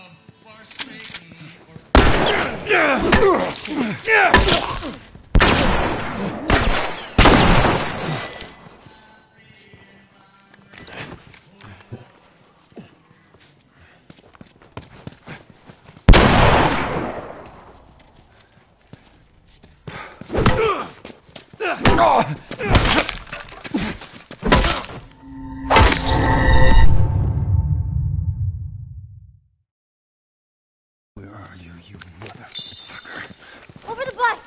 Where are you, you motherfucker? Over the bus!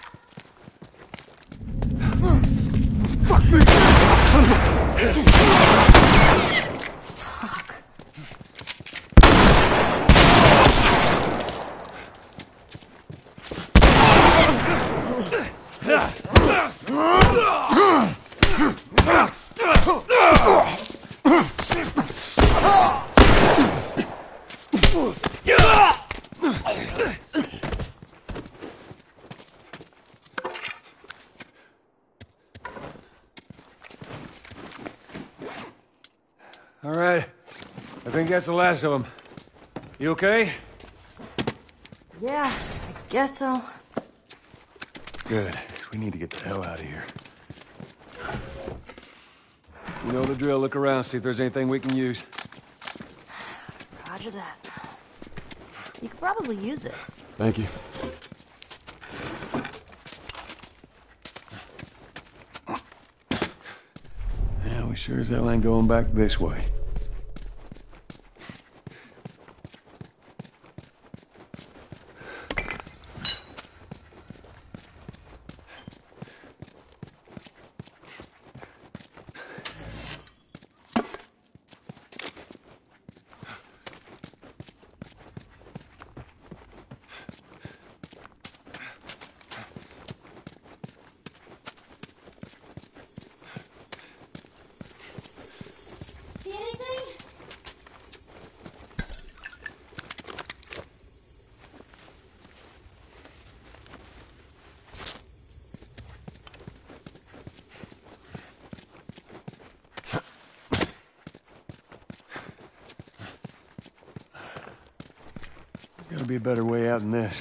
All right. I think that's the last of them. You okay? Yeah, I guess so. Good. We need to get the hell out of here. You know the drill. Look around, see if there's anything we can use. Roger that. You could probably use this. Thank you. Yeah, we sure as hell ain't going back this way. See anything? Gotta be a better way out than this.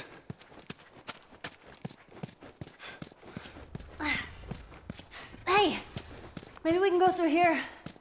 Hey, maybe we can go through here.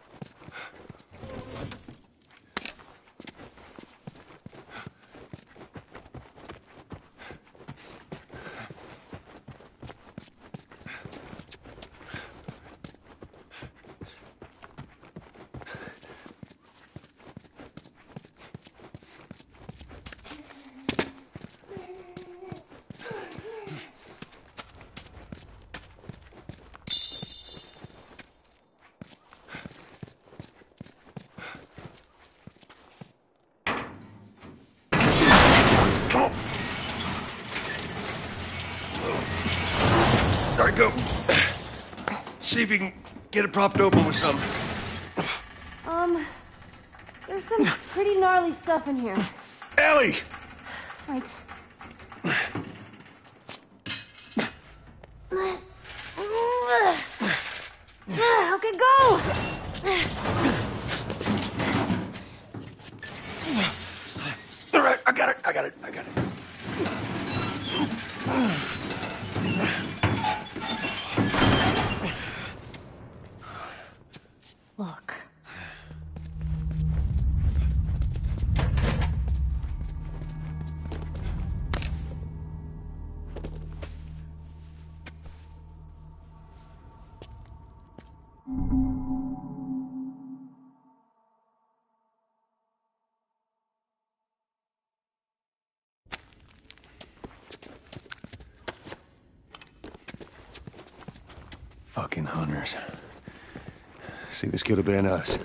All right, go. See if you can get it propped open with something. some pretty gnarly stuff in here. Ellie! Right. Okay, go! All right, I got it. Look. Fucking hunters. See, this could have been us.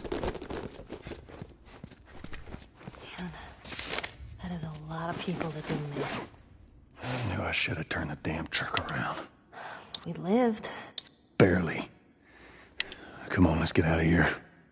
Man, that is a lot of people that didn't make it. I knew I should have turned the damn truck around. We lived. Barely. Come on, let's get out of here.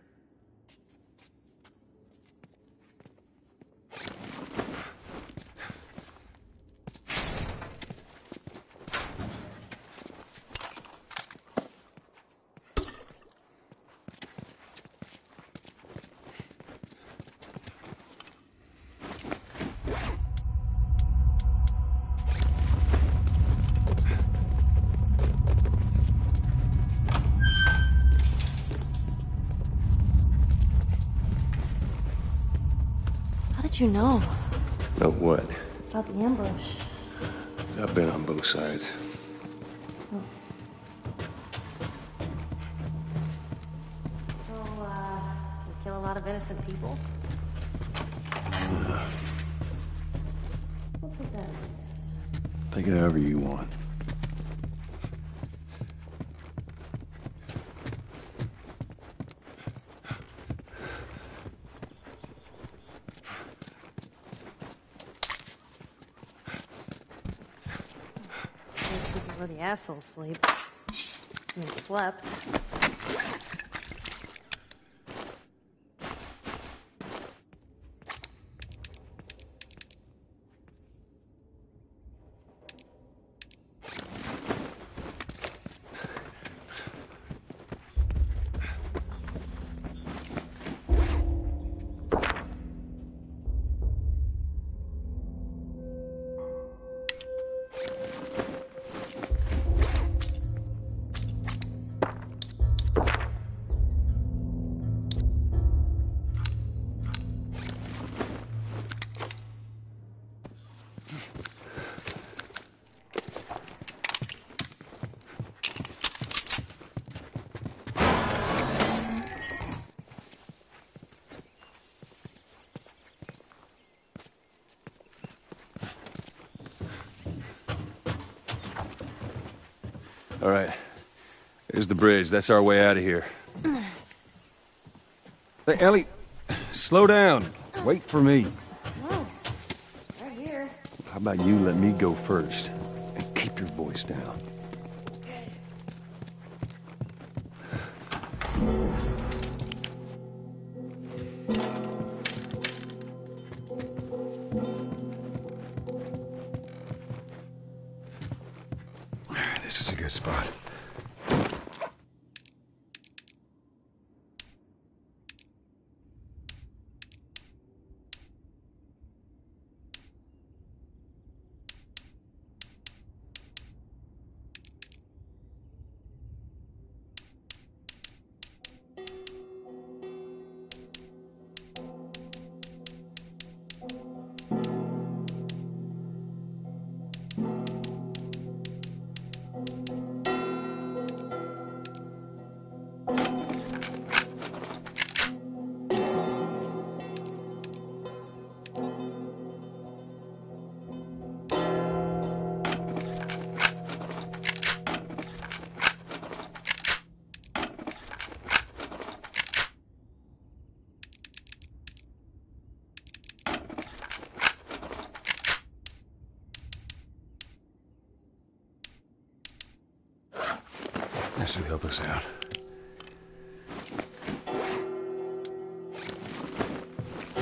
How did you know Know what? about the ambush? I've been on both sides. So, we kill a lot of innocent people? What's the benefit of this? Take it however you want. This is where the assholes sleep. I mean, slept. All right. Here's the bridge. That's our way out of here. Hey, Ellie, slow down. Wait for me. Oh, right here. How about you let me go first and keep your voice down? This is a good spot. This should help us out.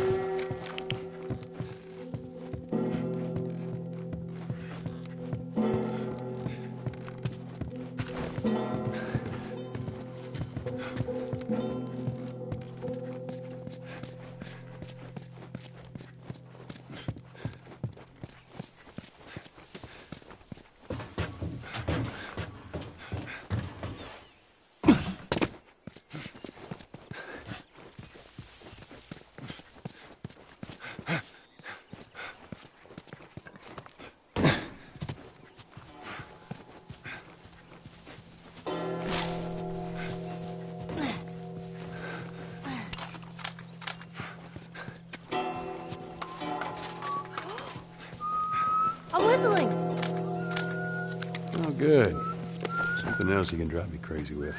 good. Something else he can drive me crazy with.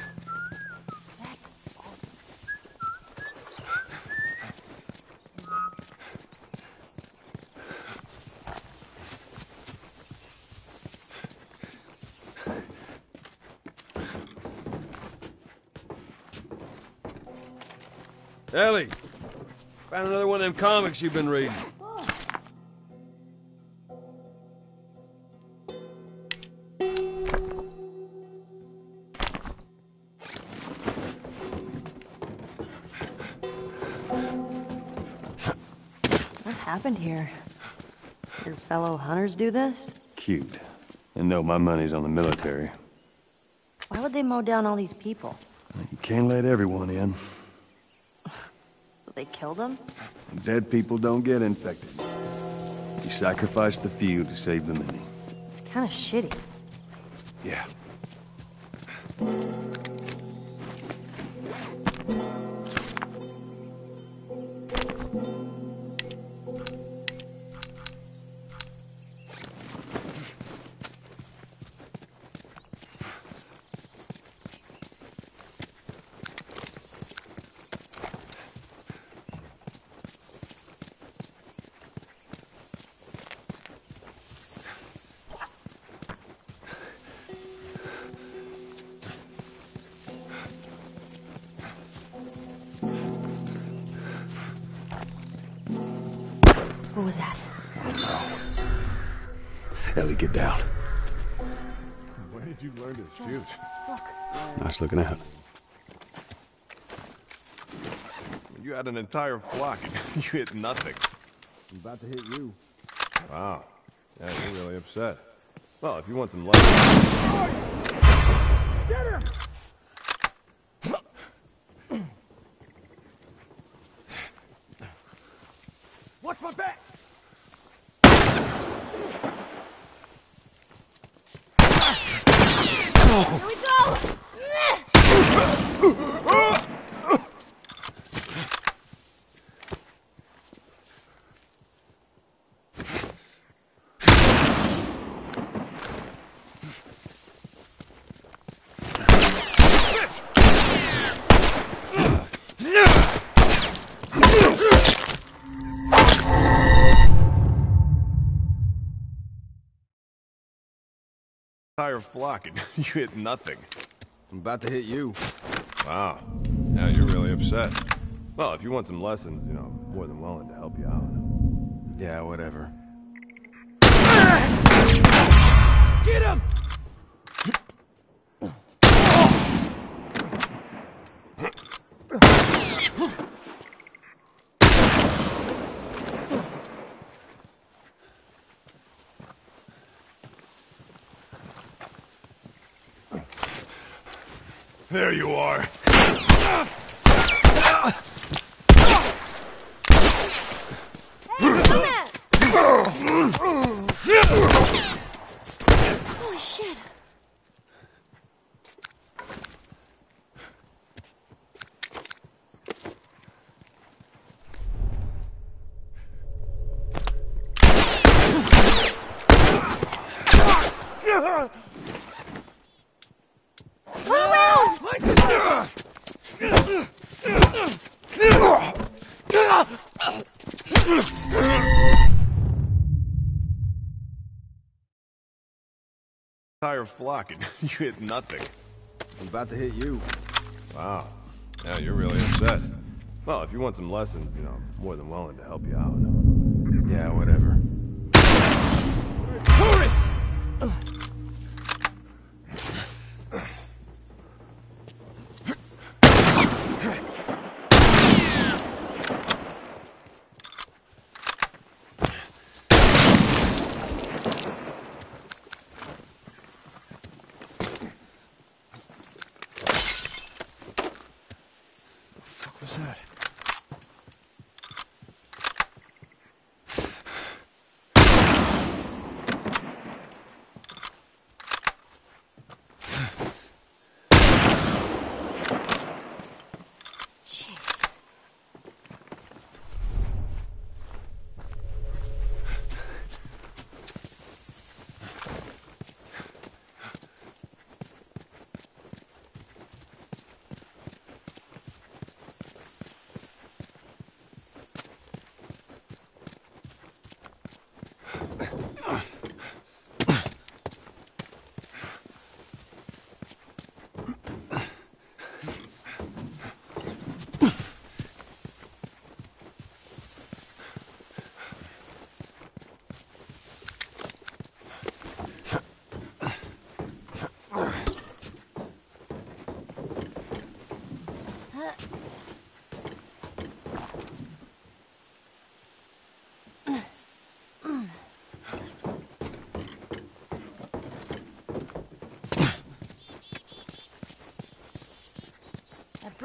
Ellie, found another one of them comics you've been reading. What happened here? Your fellow hunters do this? Cute. And no, my money's on the military. Why would they mow down all these people? You can't let everyone in. So they killed them? Dead people don't get infected. You sacrifice the few to save the many. It's kind of shitty. Yeah. What was that? Ellie, get down. Where did you learn to shoot? Nice looking out. You had an entire flock and you hit nothing. I'm about to hit you. Wow. Yeah, you're really upset. Well, if you want some lessons... Get him! Watch my back! Here we go! Entire flock and you hit nothing. I'm about to hit you. Wow. Yeah, you're really upset. Well, if you want some lessons, you know, I'm more than willing to help you out. Yeah, whatever. Get him! There you are. Holy shit! Turn around! Entire flock and you hit nothing. I'm about to hit you. Wow. Yeah, you're really upset. Well, if you want some lessons, you know, I'm more than willing to help you out. Yeah, whatever. Tourists! What was that?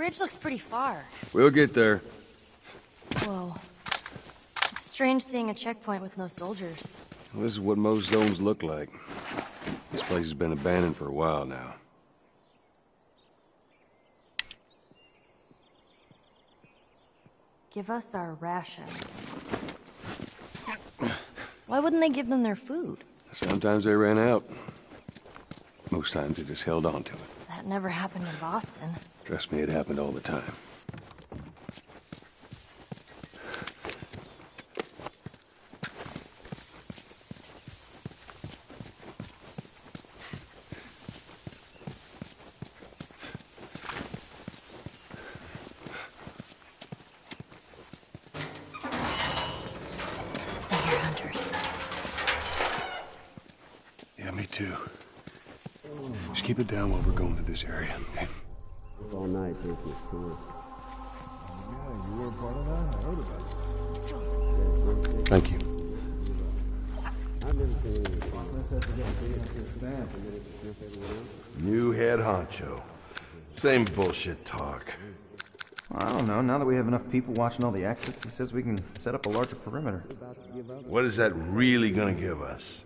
bridge looks pretty far. We'll get there. Whoa. It's strange seeing a checkpoint with no soldiers. Well, this is what most zones look like. This place has been abandoned for a while now. Give us our rations. Why wouldn't they give them their food? Sometimes they ran out. Most times they just held on to it. That never happened in Boston. Trust me, it happened all the time. They're hunters. Yeah, me too. Just keep it down while we're going through this area, okay? All night, taking this tour. Yeah, you were a part of that? I heard about it. Thank you. I've never seen anything. New head honcho. Same bullshit talk. Well, I don't know. Now that we have enough people watching all the exits, he says we can set up a larger perimeter. What is that really gonna give us?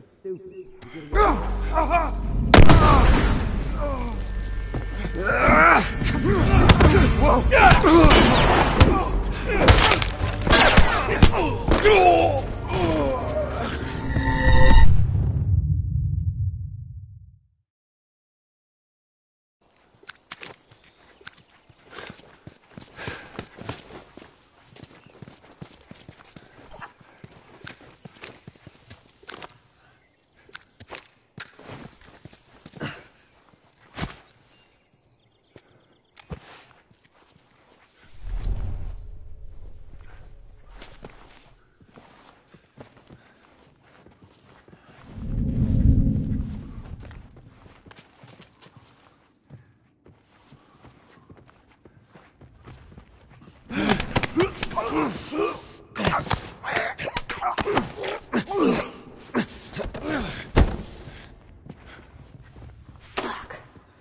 Fuck.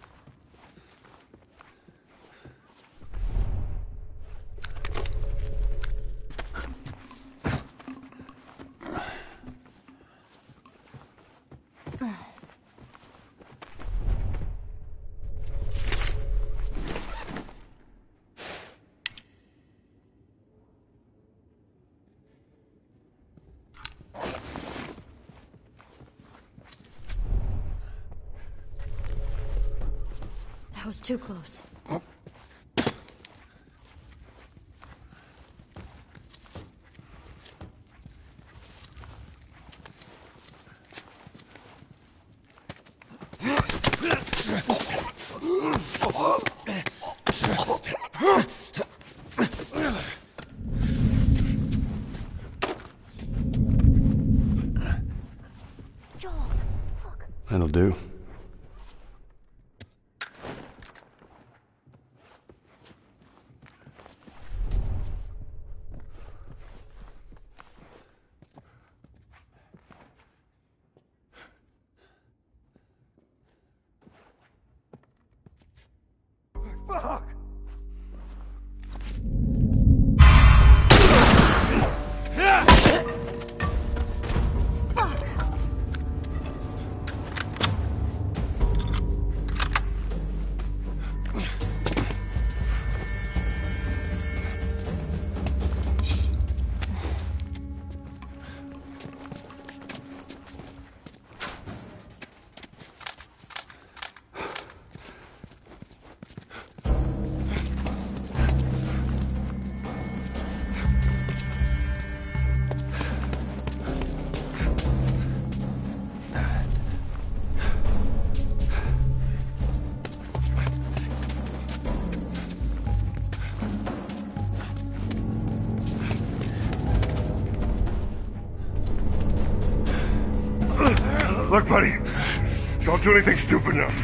That was too close. Joel, look. That'll do. Look, buddy. Don't do anything stupid enough.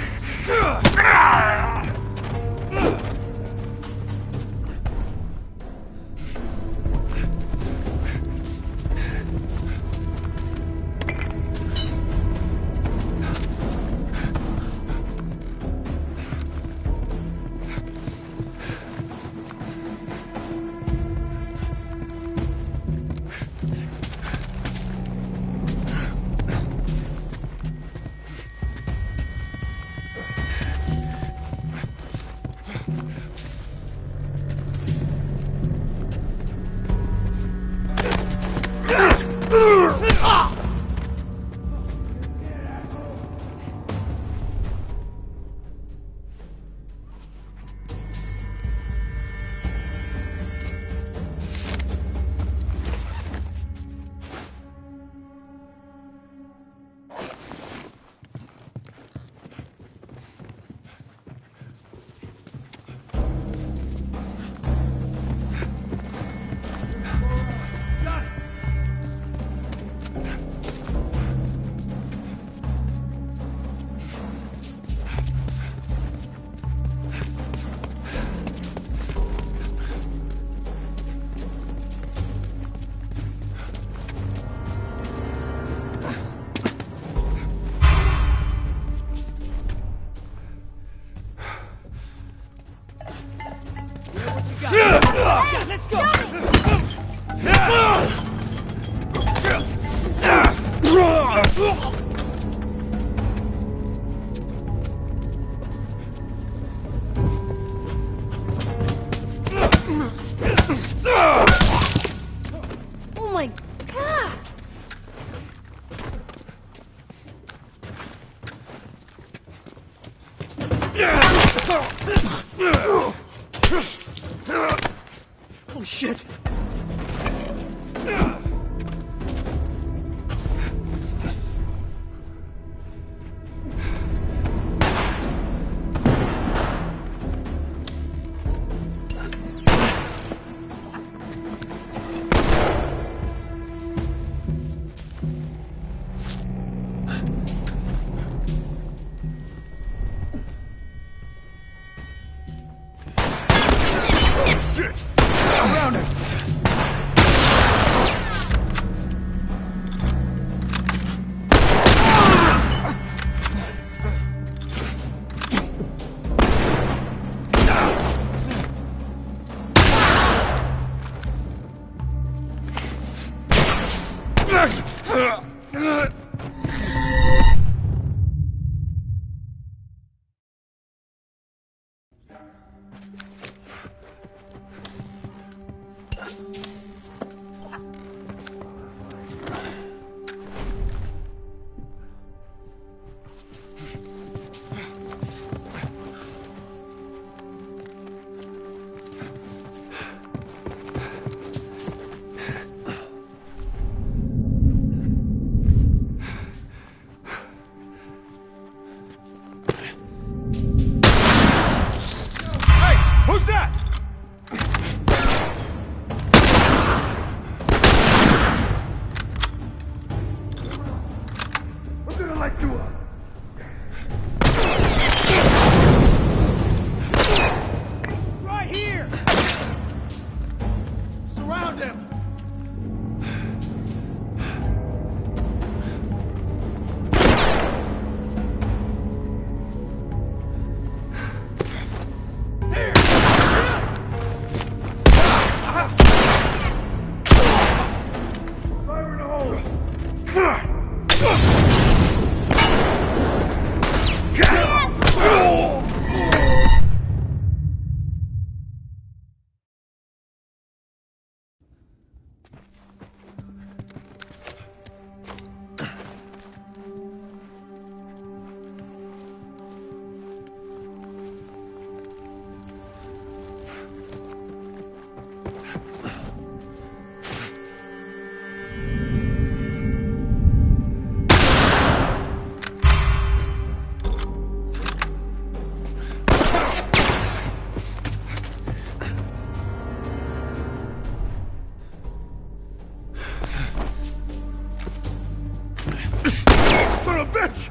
my God! Holy shit! Who's that? I'm gonna light you up. Right here! Surround him! Son of a bitch!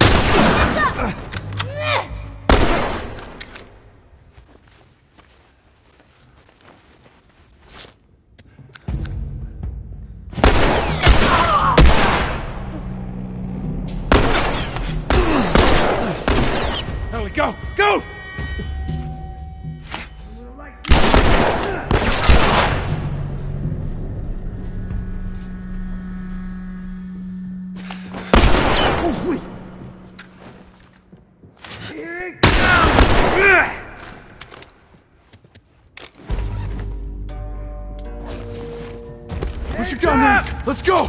Ellie, go! Go! Holy! Here it goes! Where's your gun, man? Let's go!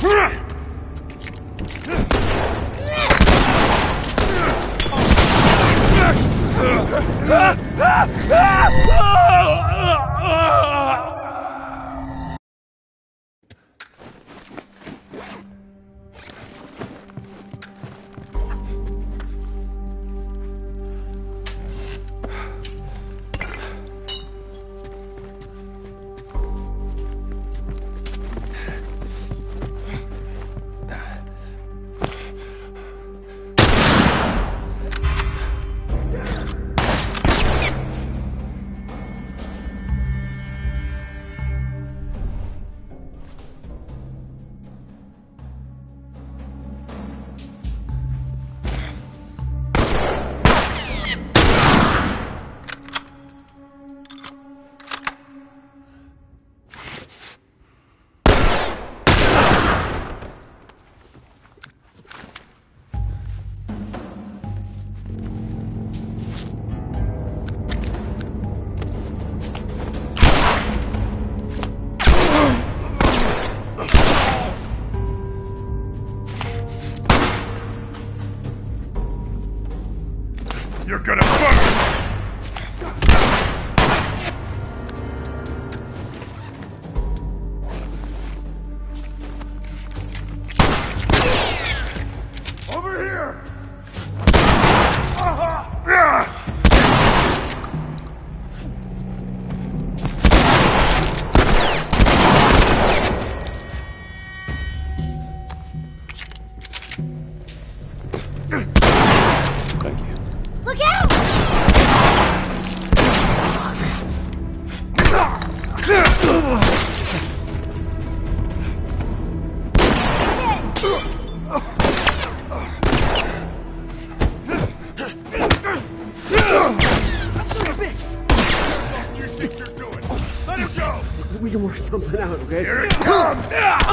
work something out, okay? Here it comes!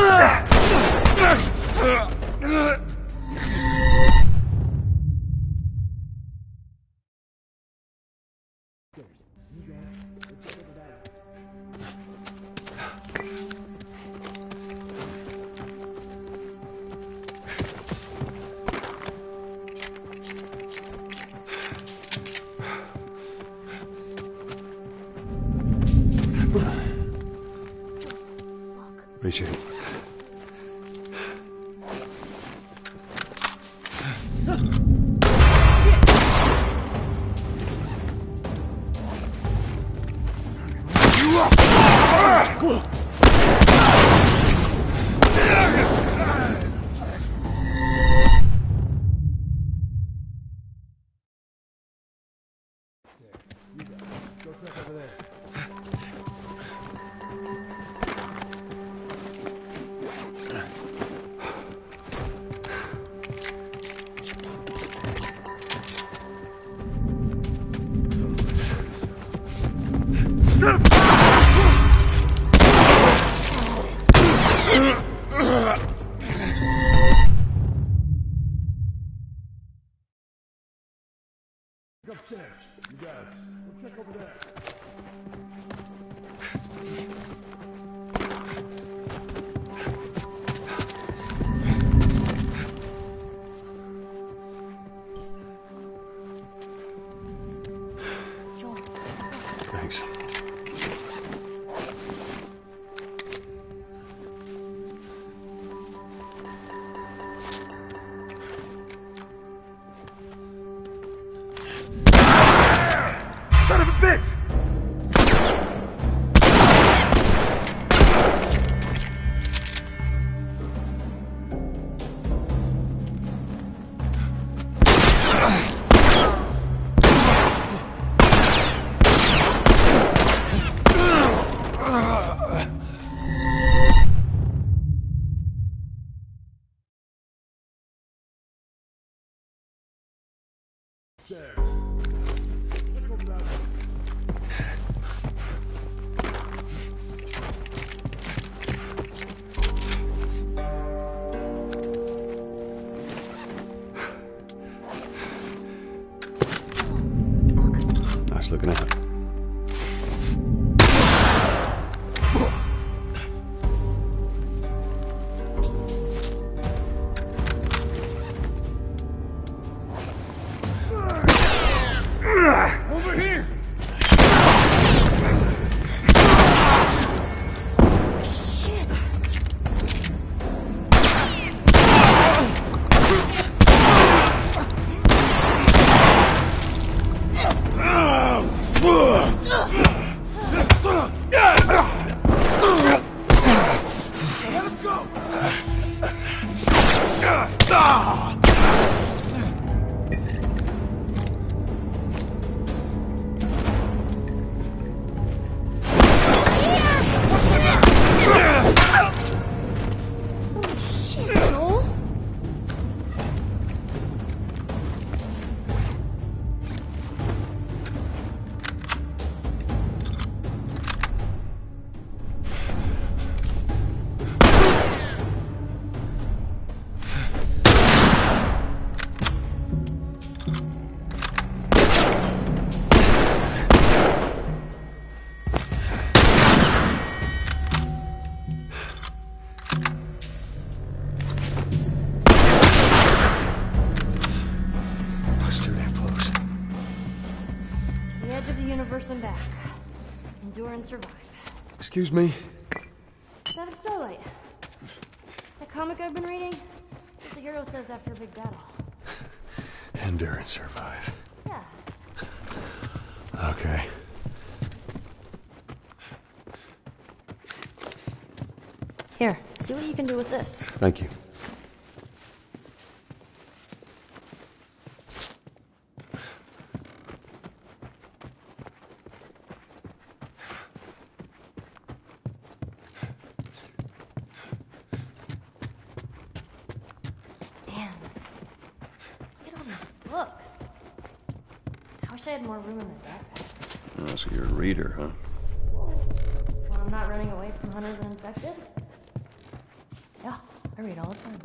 Appreciate it. Upstairs. You got it. We'll check over there. Thanks. Son of a bitch! Upstairs. Check over that. Nice looking out. Over here! Shit, Joel. That's too damn close. The edge of the universe and back. Endure and survive. Excuse me? Savage Starlight. That comic I've been reading? What the hero says after a big battle. Endure and survive. Yeah. Okay. Here, see what you can do with this. Thank you. Man, look at all these books. I wish I had more room in the backpack. Oh, so you're a reader, huh? When I'm not running away from hunters and infected? Yeah, I read all the time.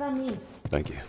found these. Thank you.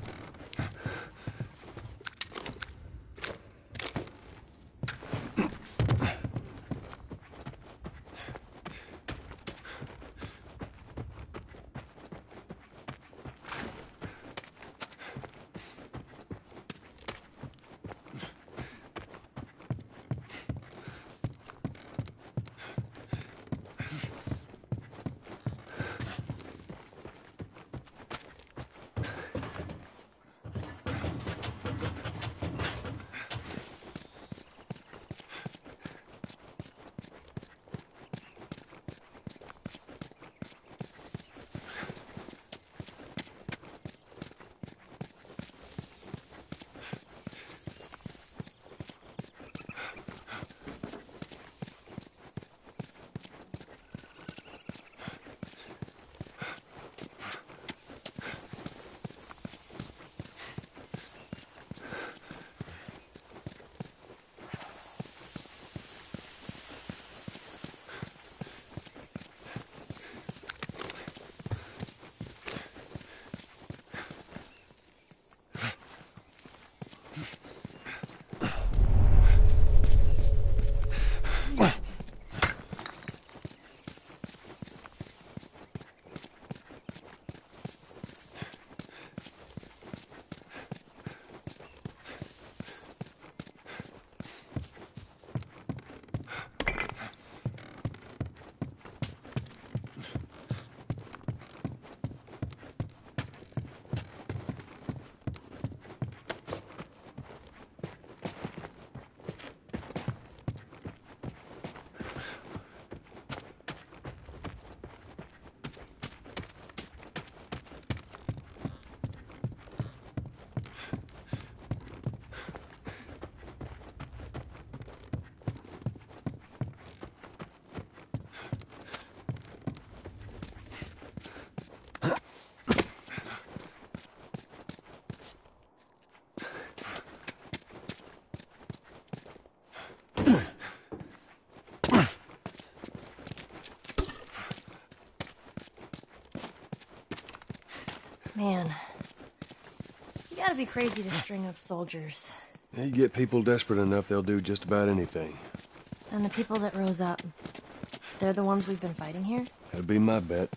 Man, you gotta be crazy to string up soldiers. You get people desperate enough, they'll do just about anything. And the people that rose up, they're the ones we've been fighting here? That'd be my bet.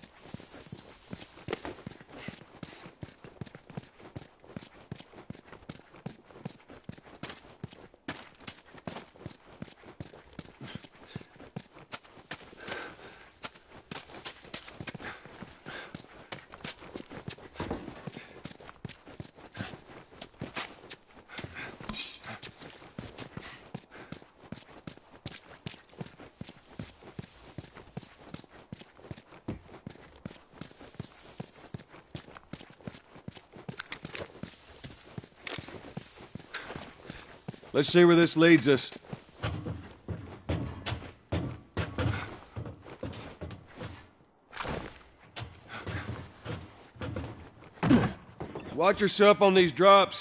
Let's see where this leads us. Watch yourself on these drops.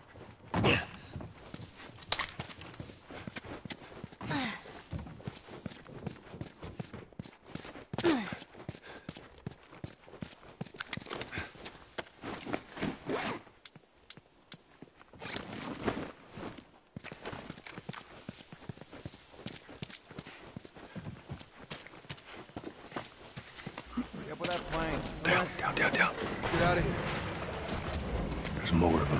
Up with that plane. Down. Get out of here. There's more of them.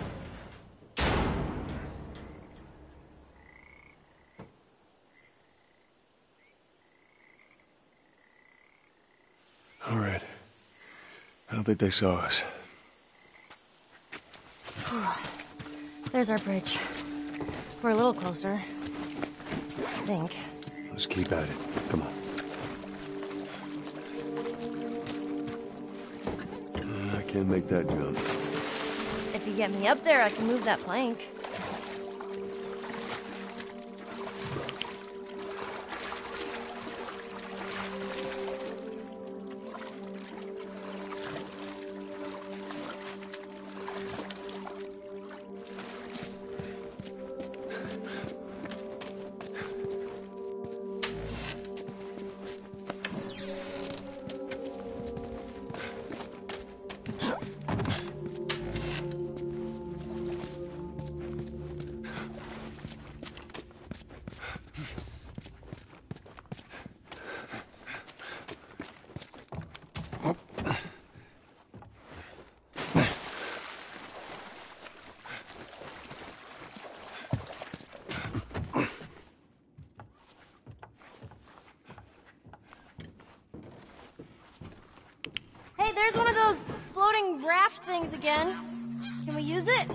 All right. I don't think they saw us. There's our bridge. We're a little closer. I think. Let's keep at it. Come on. I can't make that jump. If you get me up there, I can move that plank. there's one of those floating raft things again. Can we use it?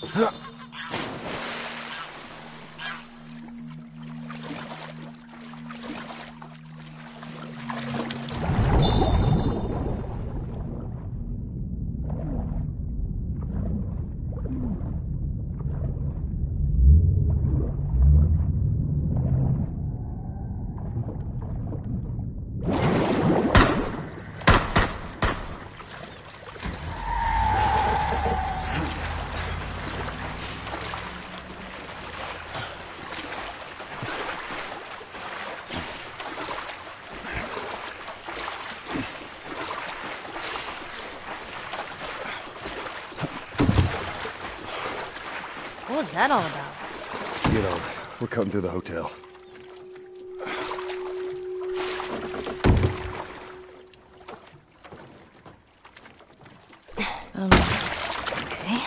What was that all about? Get on. We're cutting through the hotel. Okay.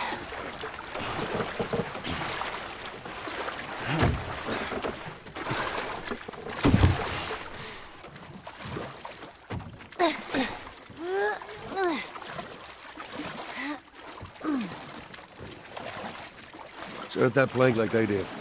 Set up that plank like they did.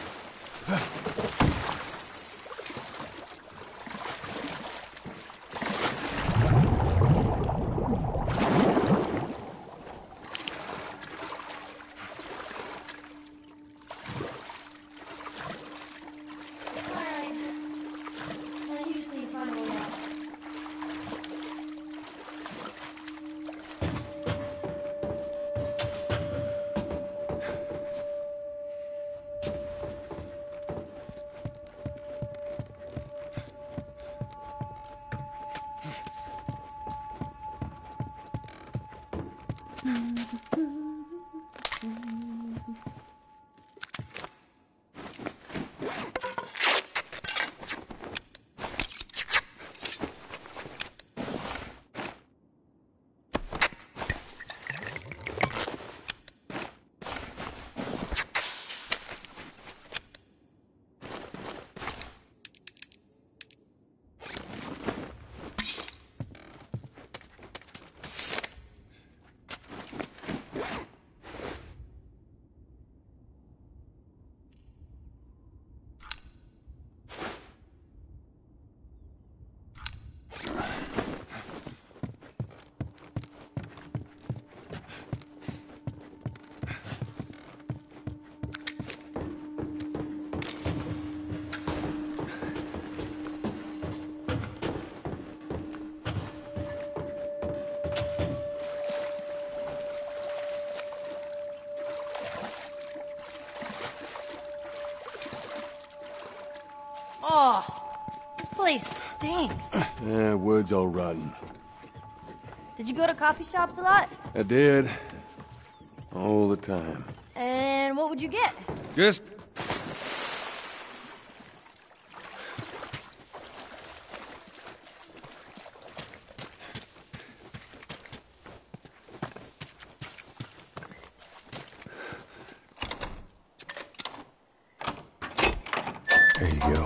Oh, this place stinks. Yeah, wood's all rotten. Did you go to coffee shops a lot? I did. All the time. And what would you get? Just... There you go.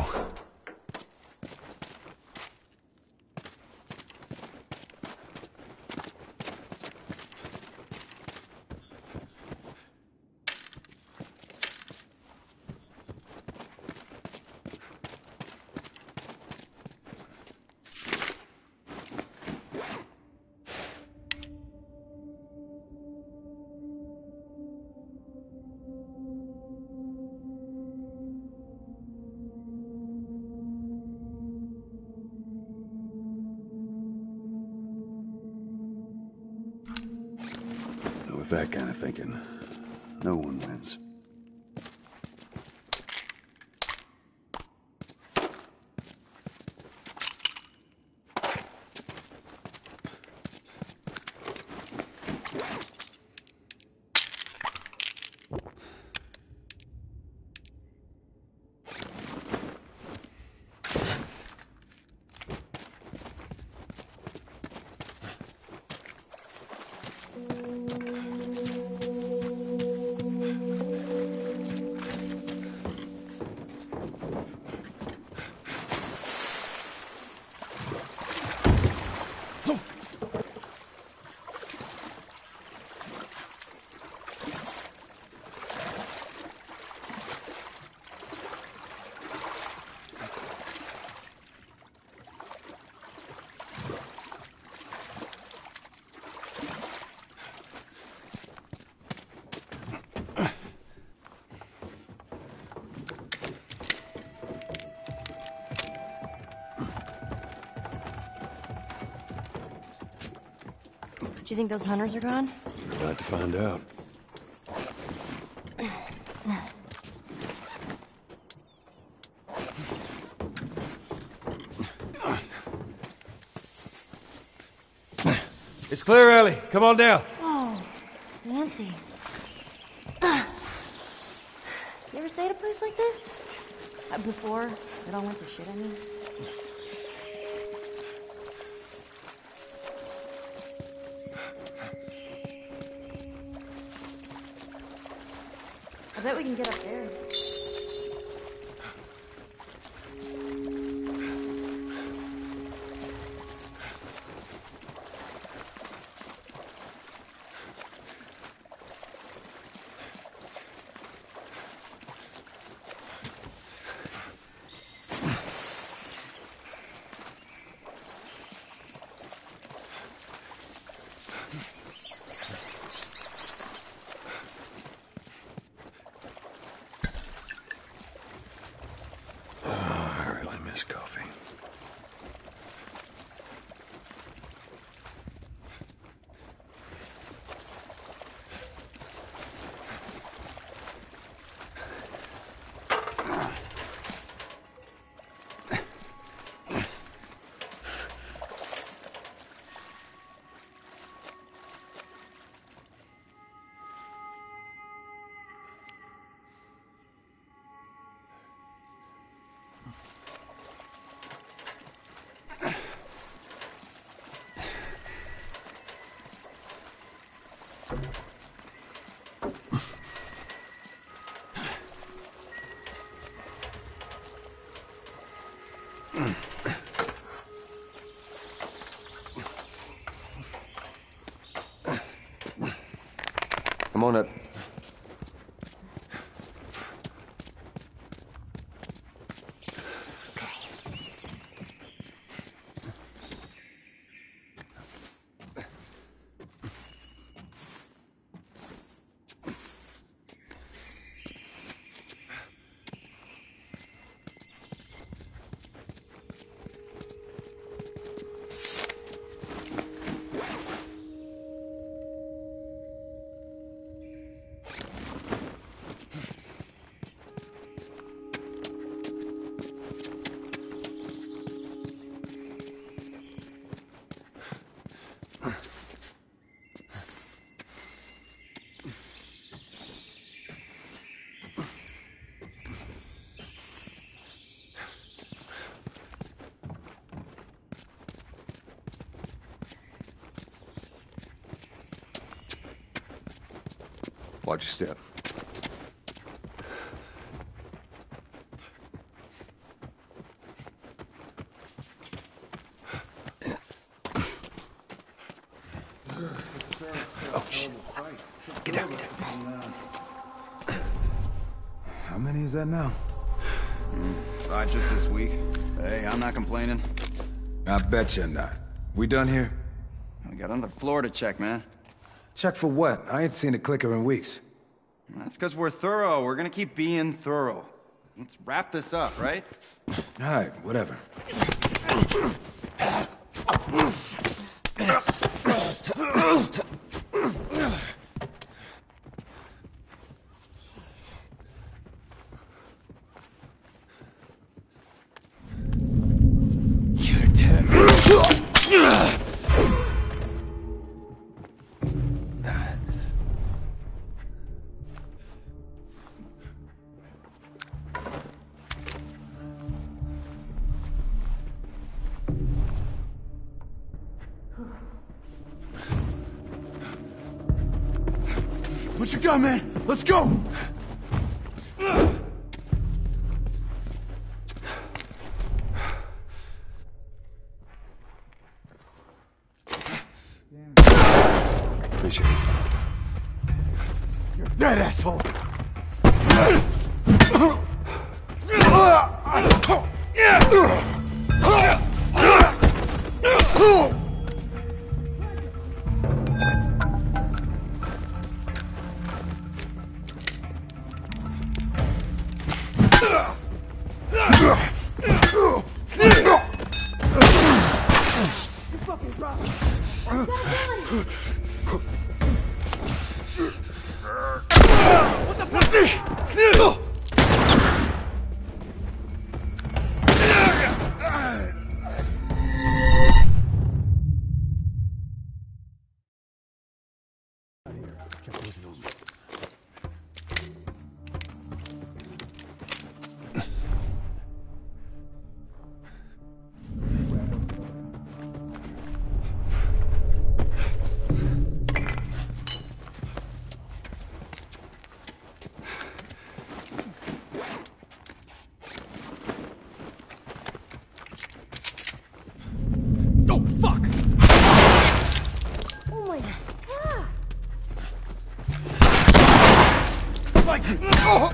With that kind of thinking, no one wins. You think those hunters are gone? About to find out. It's clear, Ellie. Come on down. Oh, Nancy. You ever stay at a place like this? Before it all went to shit, I mean? I bet we can get up there. Coffee. Come on up. Watch your step. Oh, shit. Get down, get down. How many is that now? 5 just this week. Hey, I'm not complaining. I bet you're not. We done here? We got another floor to check, man. Check for what? I ain't seen a clicker in weeks. That's because we're thorough. We're gonna keep being thorough. Let's wrap this up, right? All right, whatever. You're dead. What you got, man? Let's go! Appreciate it. You're dead, asshole! Oh, fuck! Oh my god! Like, oh.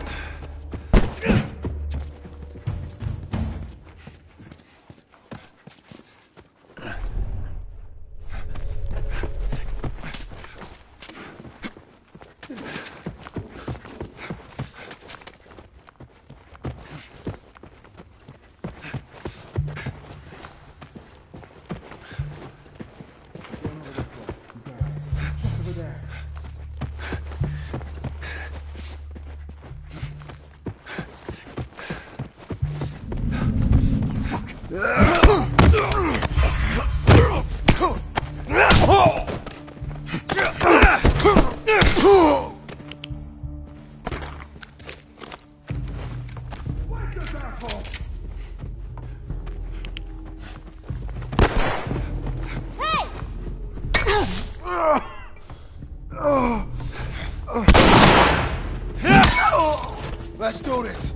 Let's do this.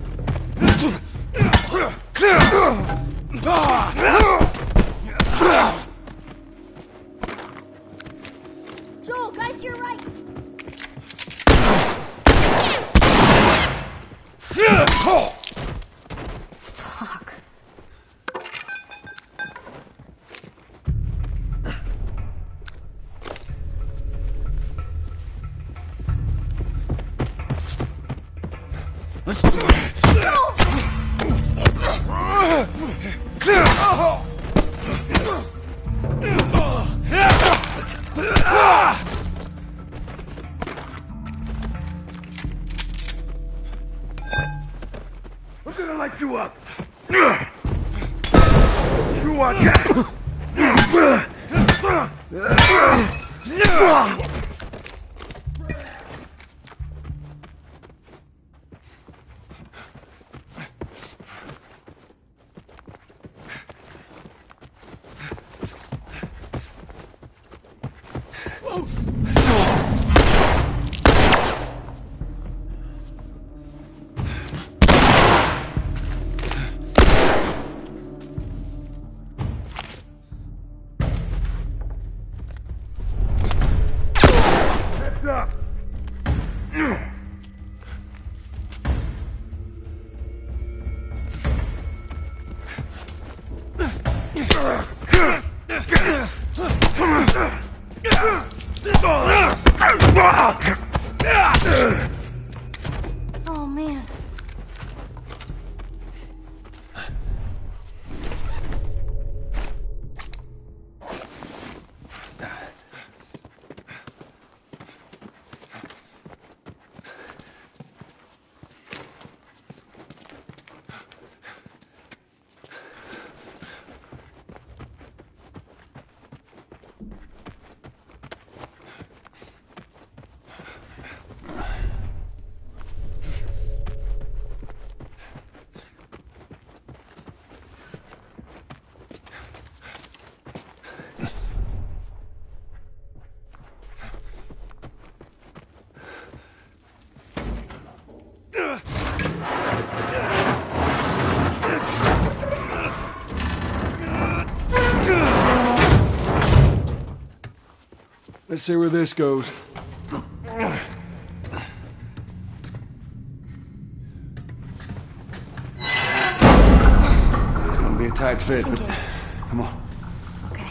Joel, guys to your right! Fuck. Let's do it. I'm gonna light you up. You want that? Heads up. Oh man. Let's see where this goes. It's gonna be a tight fit, but come on. Okay.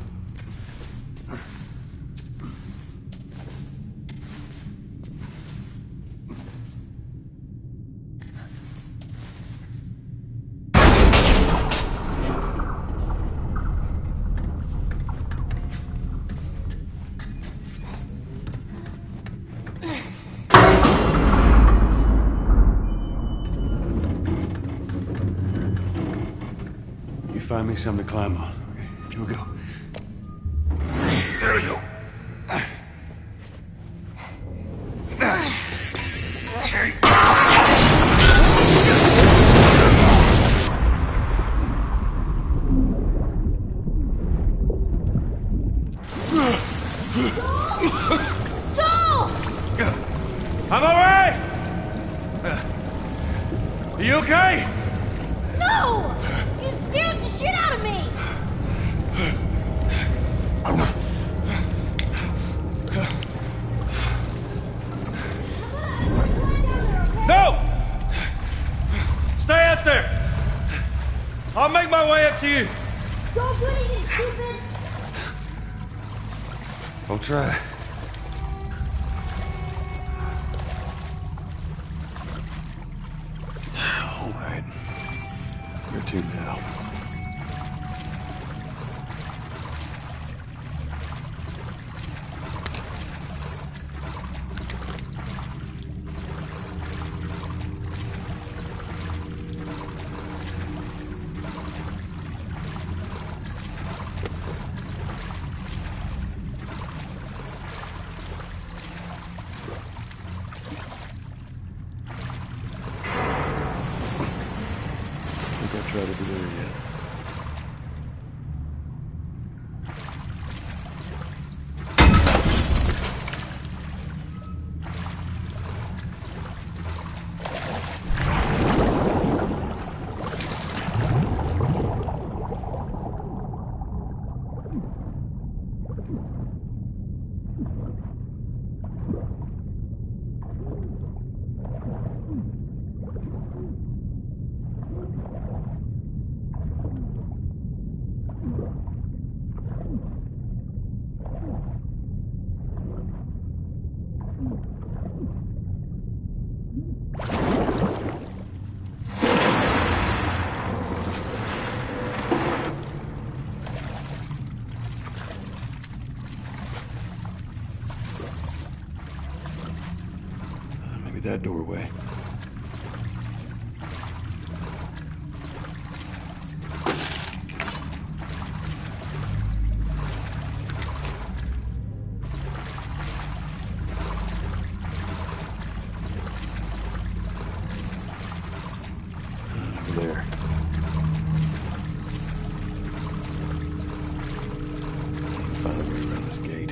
You find me something to climb on. Here we go. There we go. Joel! I'm alright! Are you okay? No! You scared the shit out of me! No! Stay out there! I'll make my way up to you. Don't do anything, stupid! I'll try. All right. Where to now? I try to do there yet. Maybe that doorway. There. Find a way around this gate.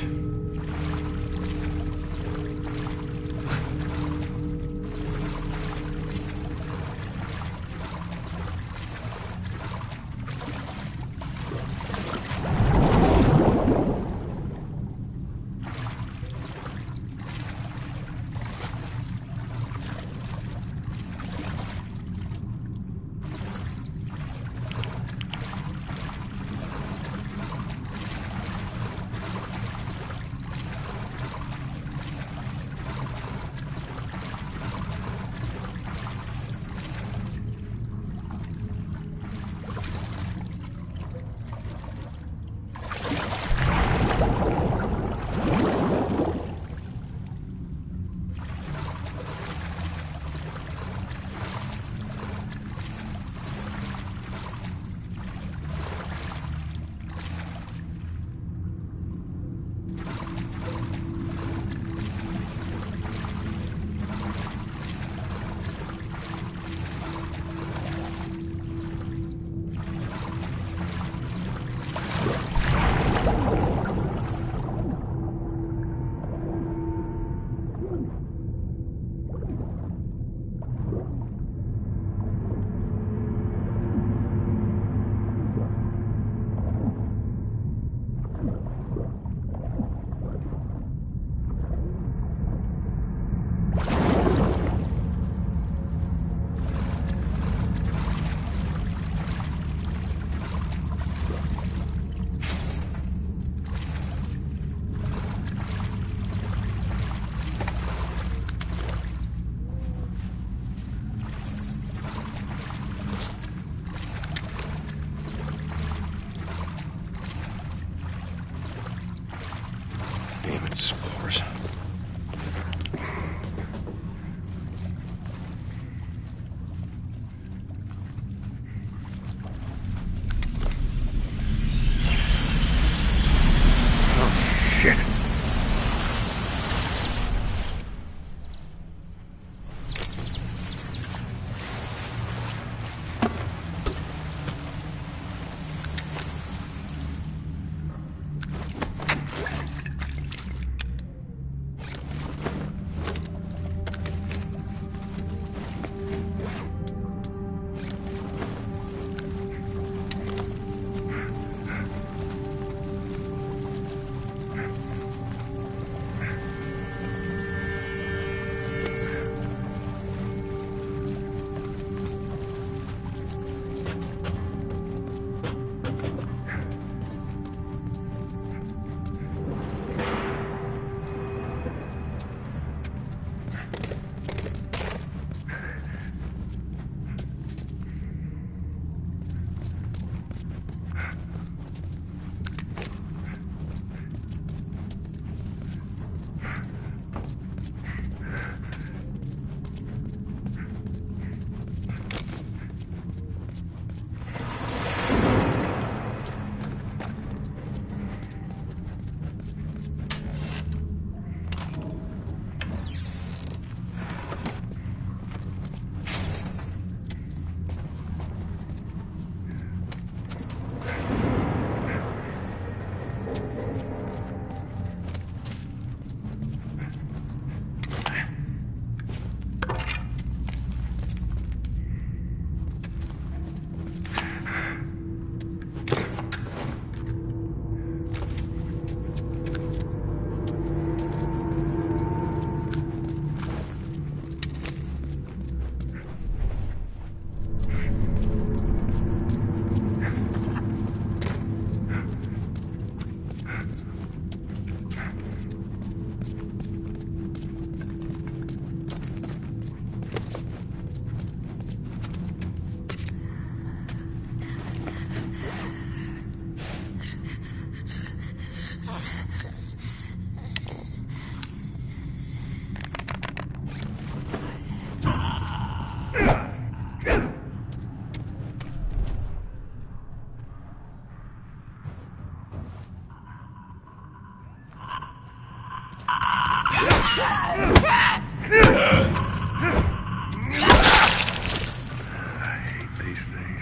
hate these things.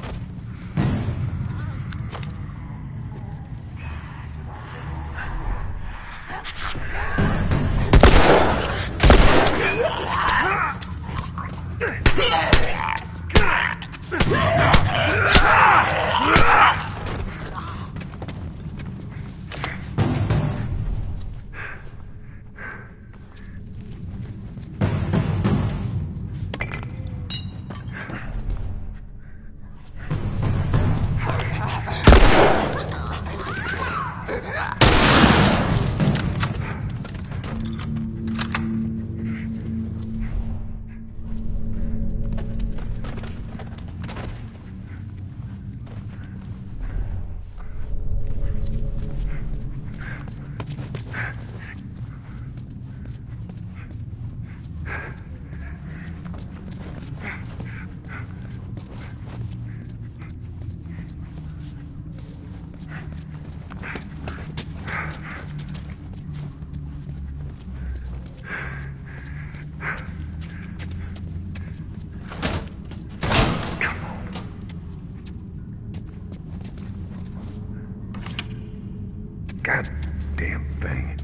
Goddamn thing.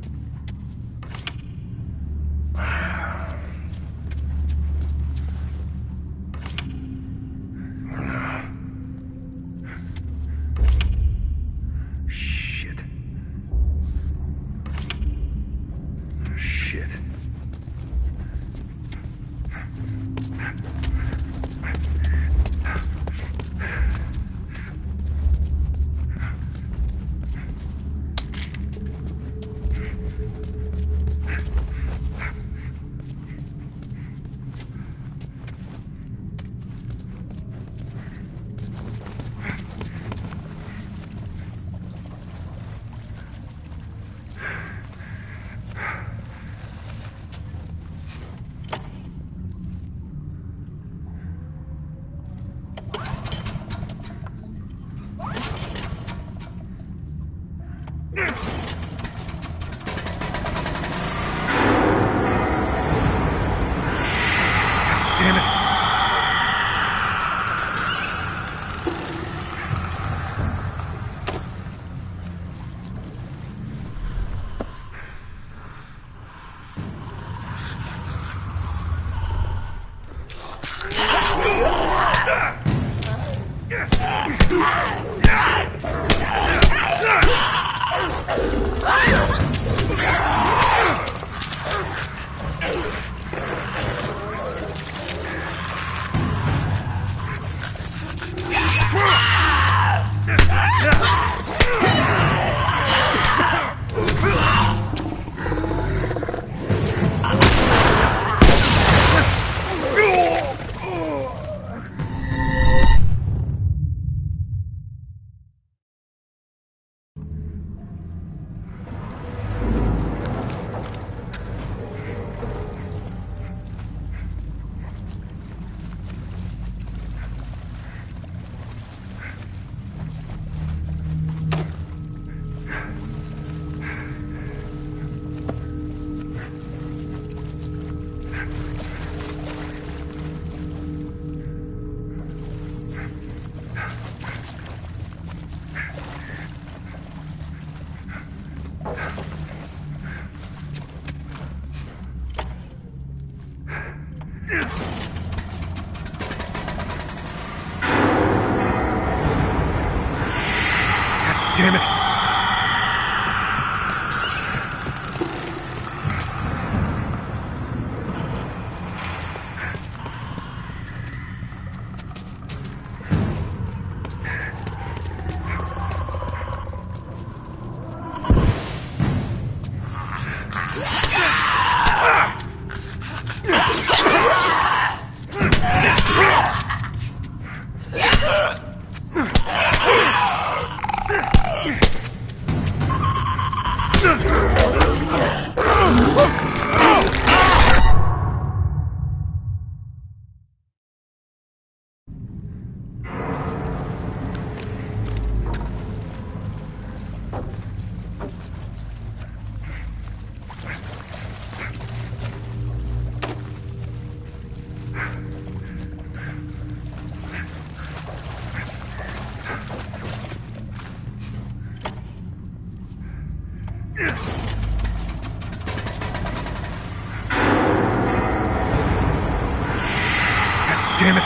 Shit. Shit. Damn it. Damn it.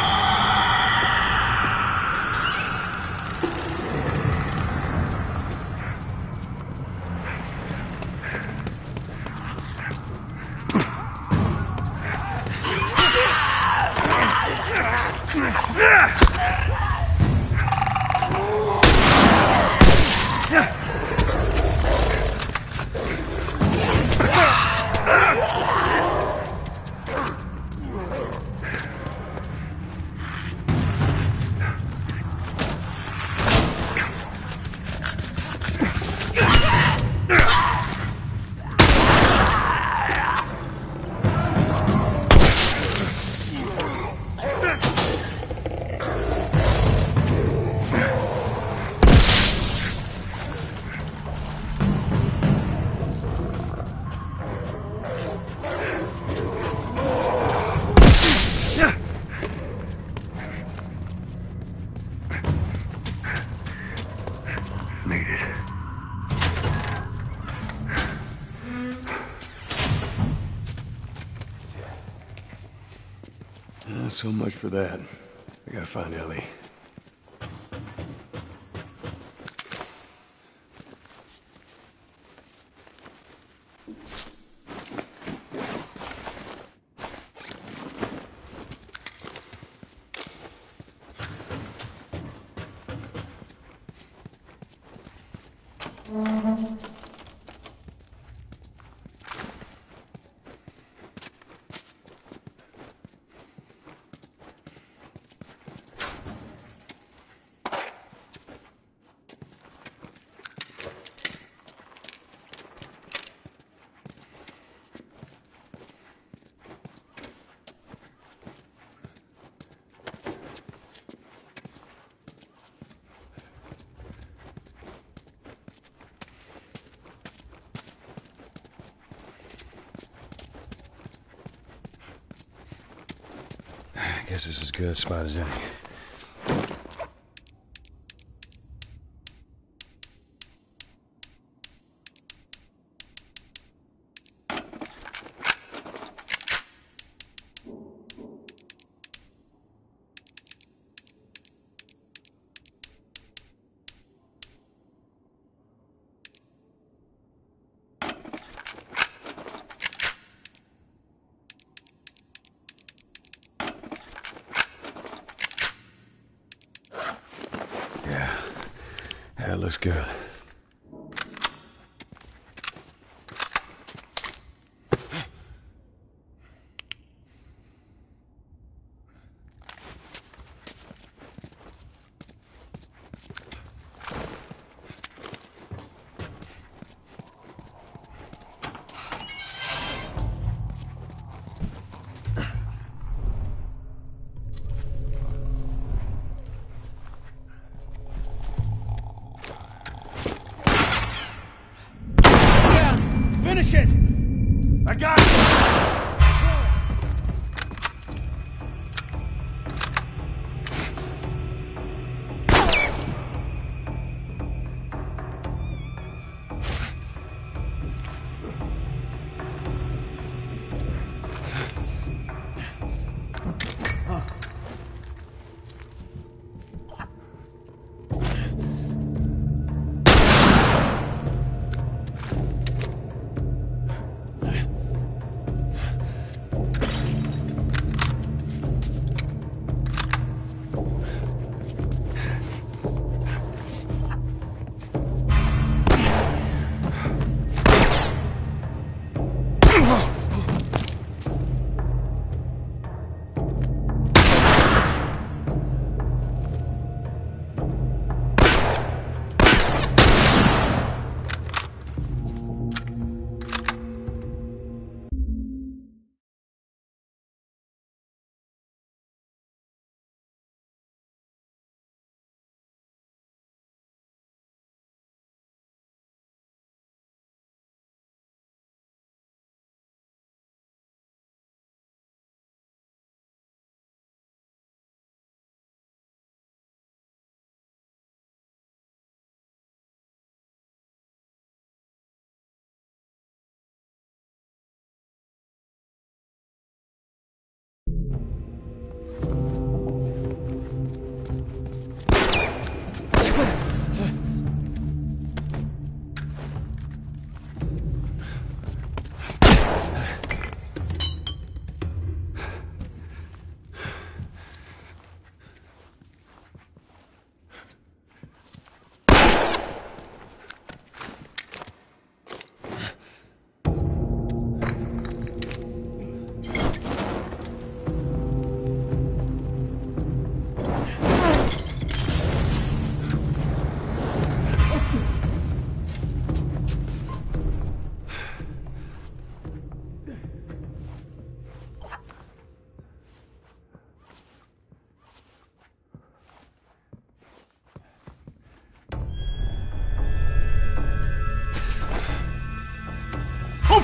Made it. So much for that. We gotta find Ellie. I guess this is as good a spot as any. That looks good. Finish it! I got it!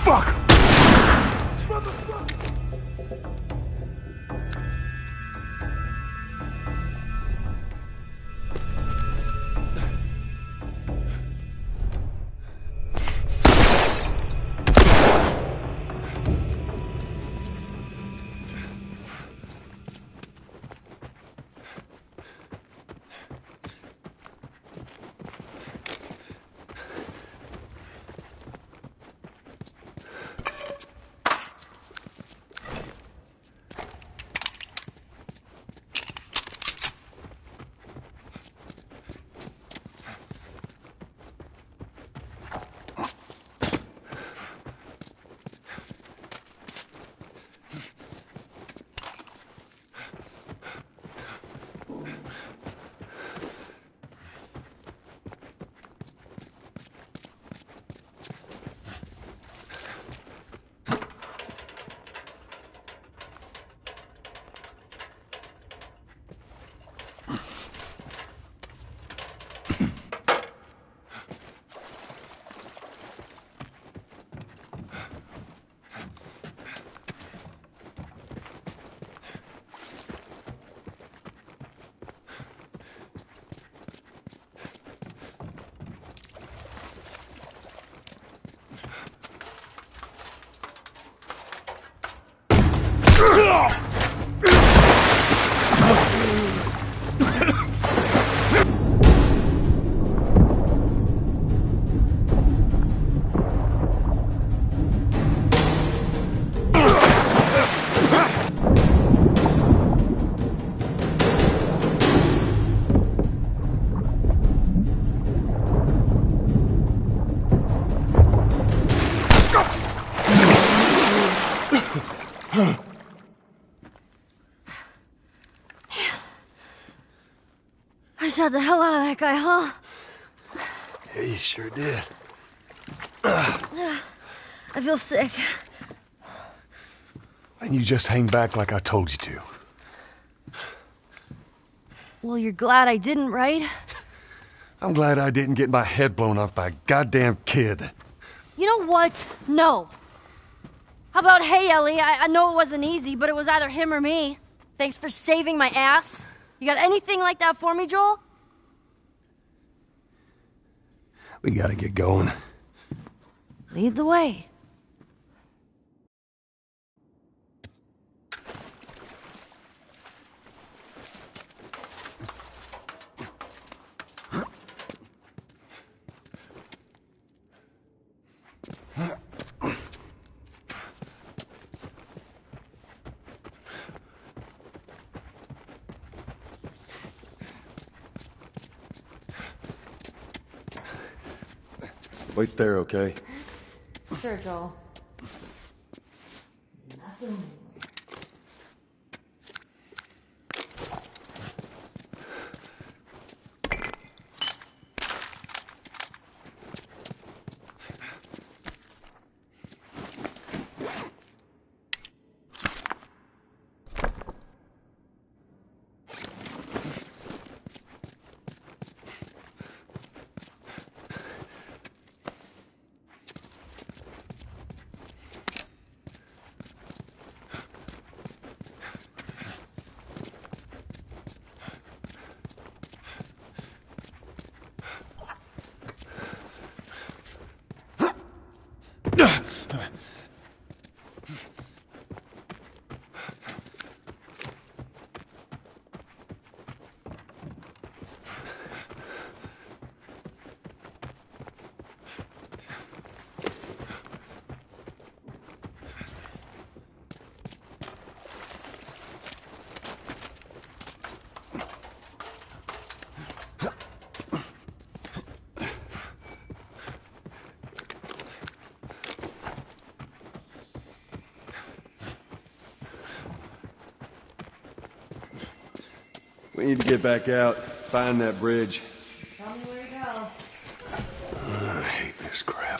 Fuck! I shot the hell out of that guy, huh? Yeah, you sure did. I feel sick. And you just hang back like I told you to. Well, you're glad I didn't, right? I'm glad I didn't get my head blown off by a goddamn kid. You know what? No. How about, hey, Ellie, I know it wasn't easy, but it was either him or me. Thanks for saving my ass. You got anything like that for me, Joel? We gotta get going. Lead the way. Wait there, okay? Sure, Joel. We need to get back out, find that bridge. Tell me where to go. I hate this crap.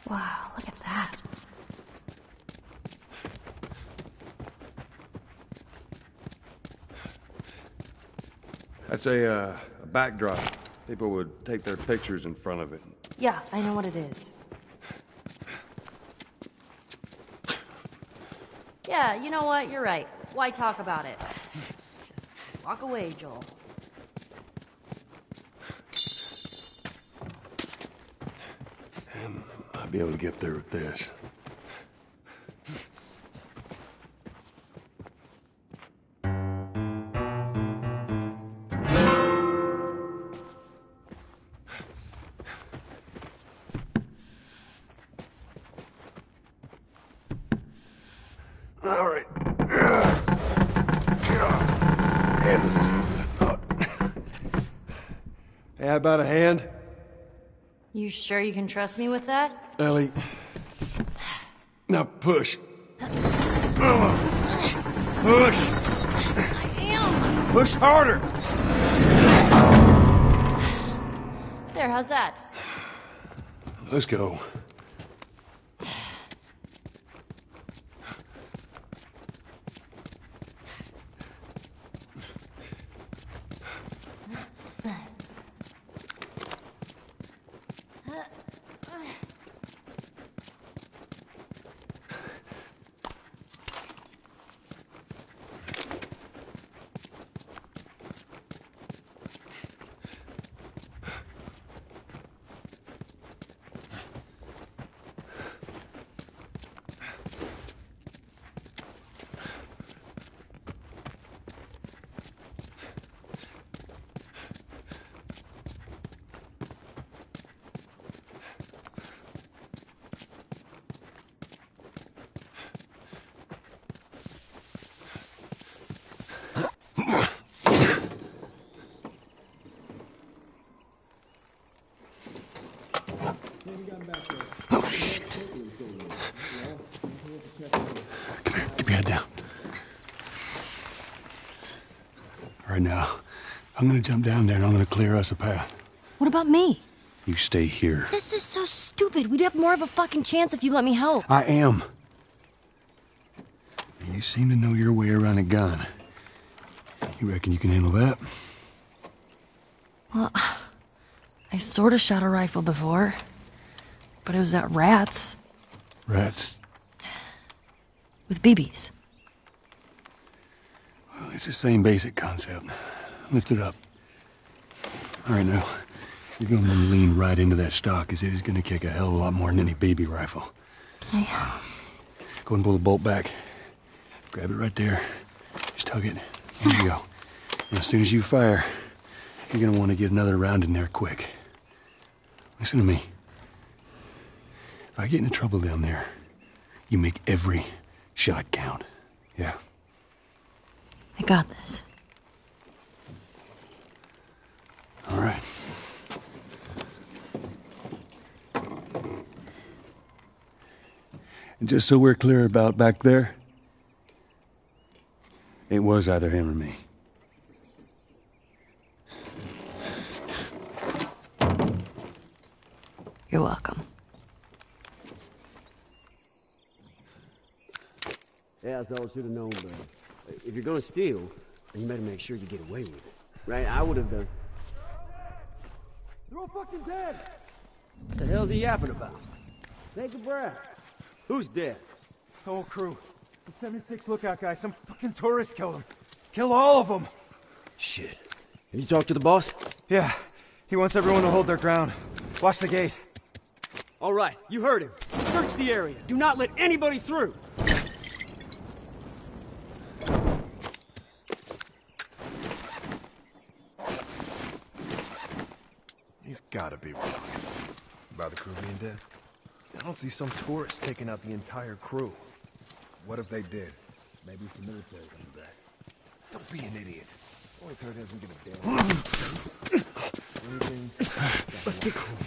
Wow, look at that. That's a backdrop. People would take their pictures in front of it. Yeah, I know what it is. Yeah, you know what? You're right. Why talk about it? Just walk away, Joel. I'll be able to get there with this. All right. Hand was easier than I thought. Hey, how about a hand? You sure you can trust me with that? Ellie. Now push. Push! I am! Push harder! There, how's that? Let's go. Oh, shit. Come here, keep your head down. All right, now, I'm gonna jump down there and I'm gonna clear us a path. What about me? You stay here. This is so stupid. We'd have more of a fucking chance if you let me help. I am. You seem to know your way around a gun. You reckon you can handle that? Well, I sort of shot a rifle before, but it was at rats Rats. with BBs. Well, it's the same basic concept. Lift it up. All right, now, you're gonna want to lean right into that stock, because it is gonna kick a hell of a lot more than any baby rifle. Okay. Go and pull the bolt back. Grab it right there. Just tug it. There you go. And as soon as you fire, you're gonna want to get another round in there quick. Listen to me. If I get into trouble down there, you make every shot count. Yeah? I got this. All right. And just so we're clear about back there, it was either him or me. You're welcome. Yeah, that's all I should have known, but if you're gonna steal, then you better make sure you get away with it. Right? I would have done. They're all fucking dead! What the hell's he yapping about? Take a breath. Who's dead? The whole crew. The 76 lookout guy. Some fucking tourist killed him. Kill all of them. Shit. Have you talked to the boss? Yeah. He wants everyone to hold their ground. Watch the gate. All right, you heard him. Search the area. Do not let anybody through. He's gotta be wrong. About the crew being dead? I don't see some tourists taking out the entire crew. What if they did? Maybe some military coming back. Don't be an idiot. Only third doesn't give a damn. Anything but the crew.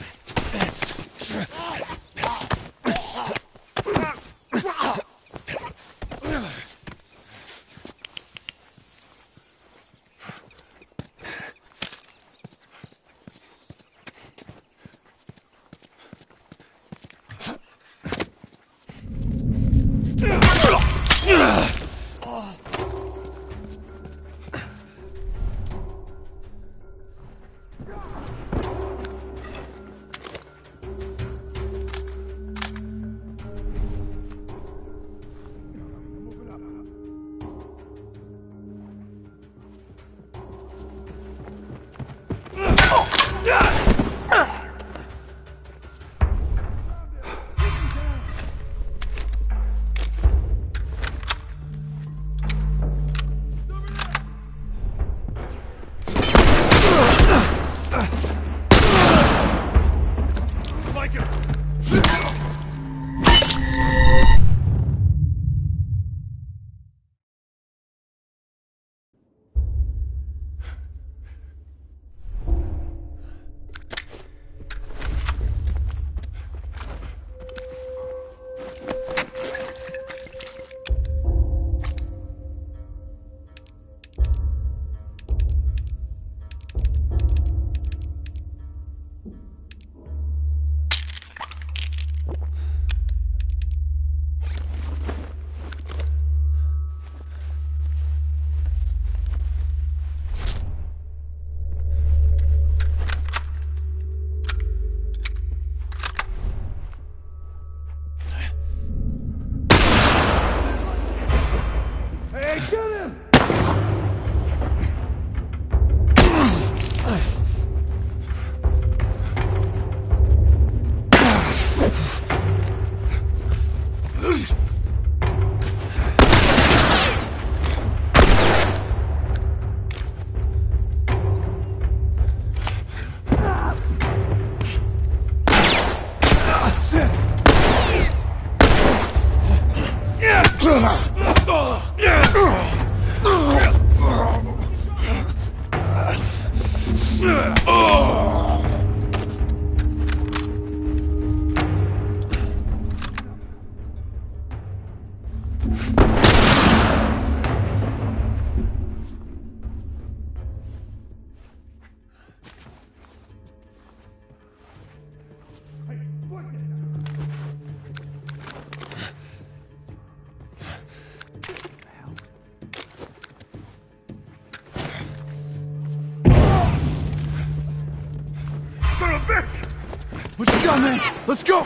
What you got, man? Let's go!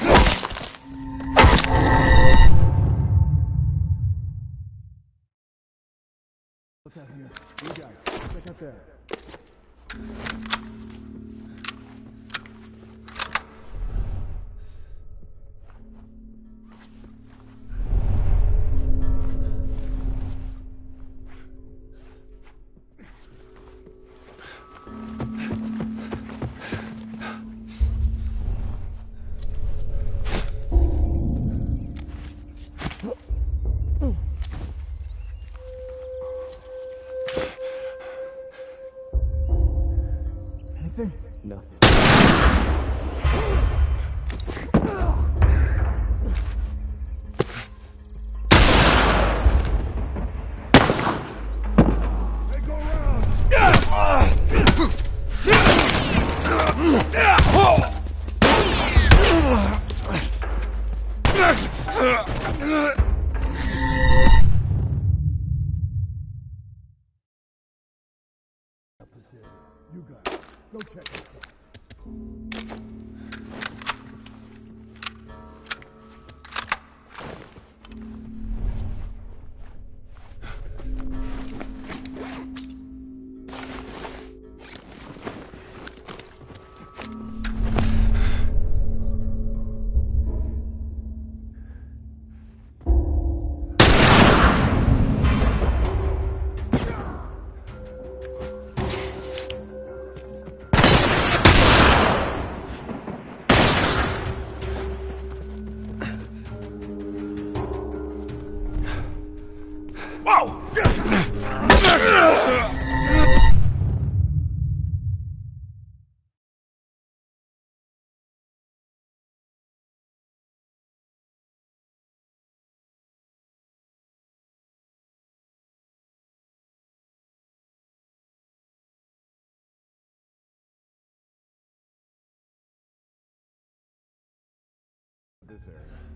Look out here. You guys, check out there. Nothing. You guys, go check this out. This area.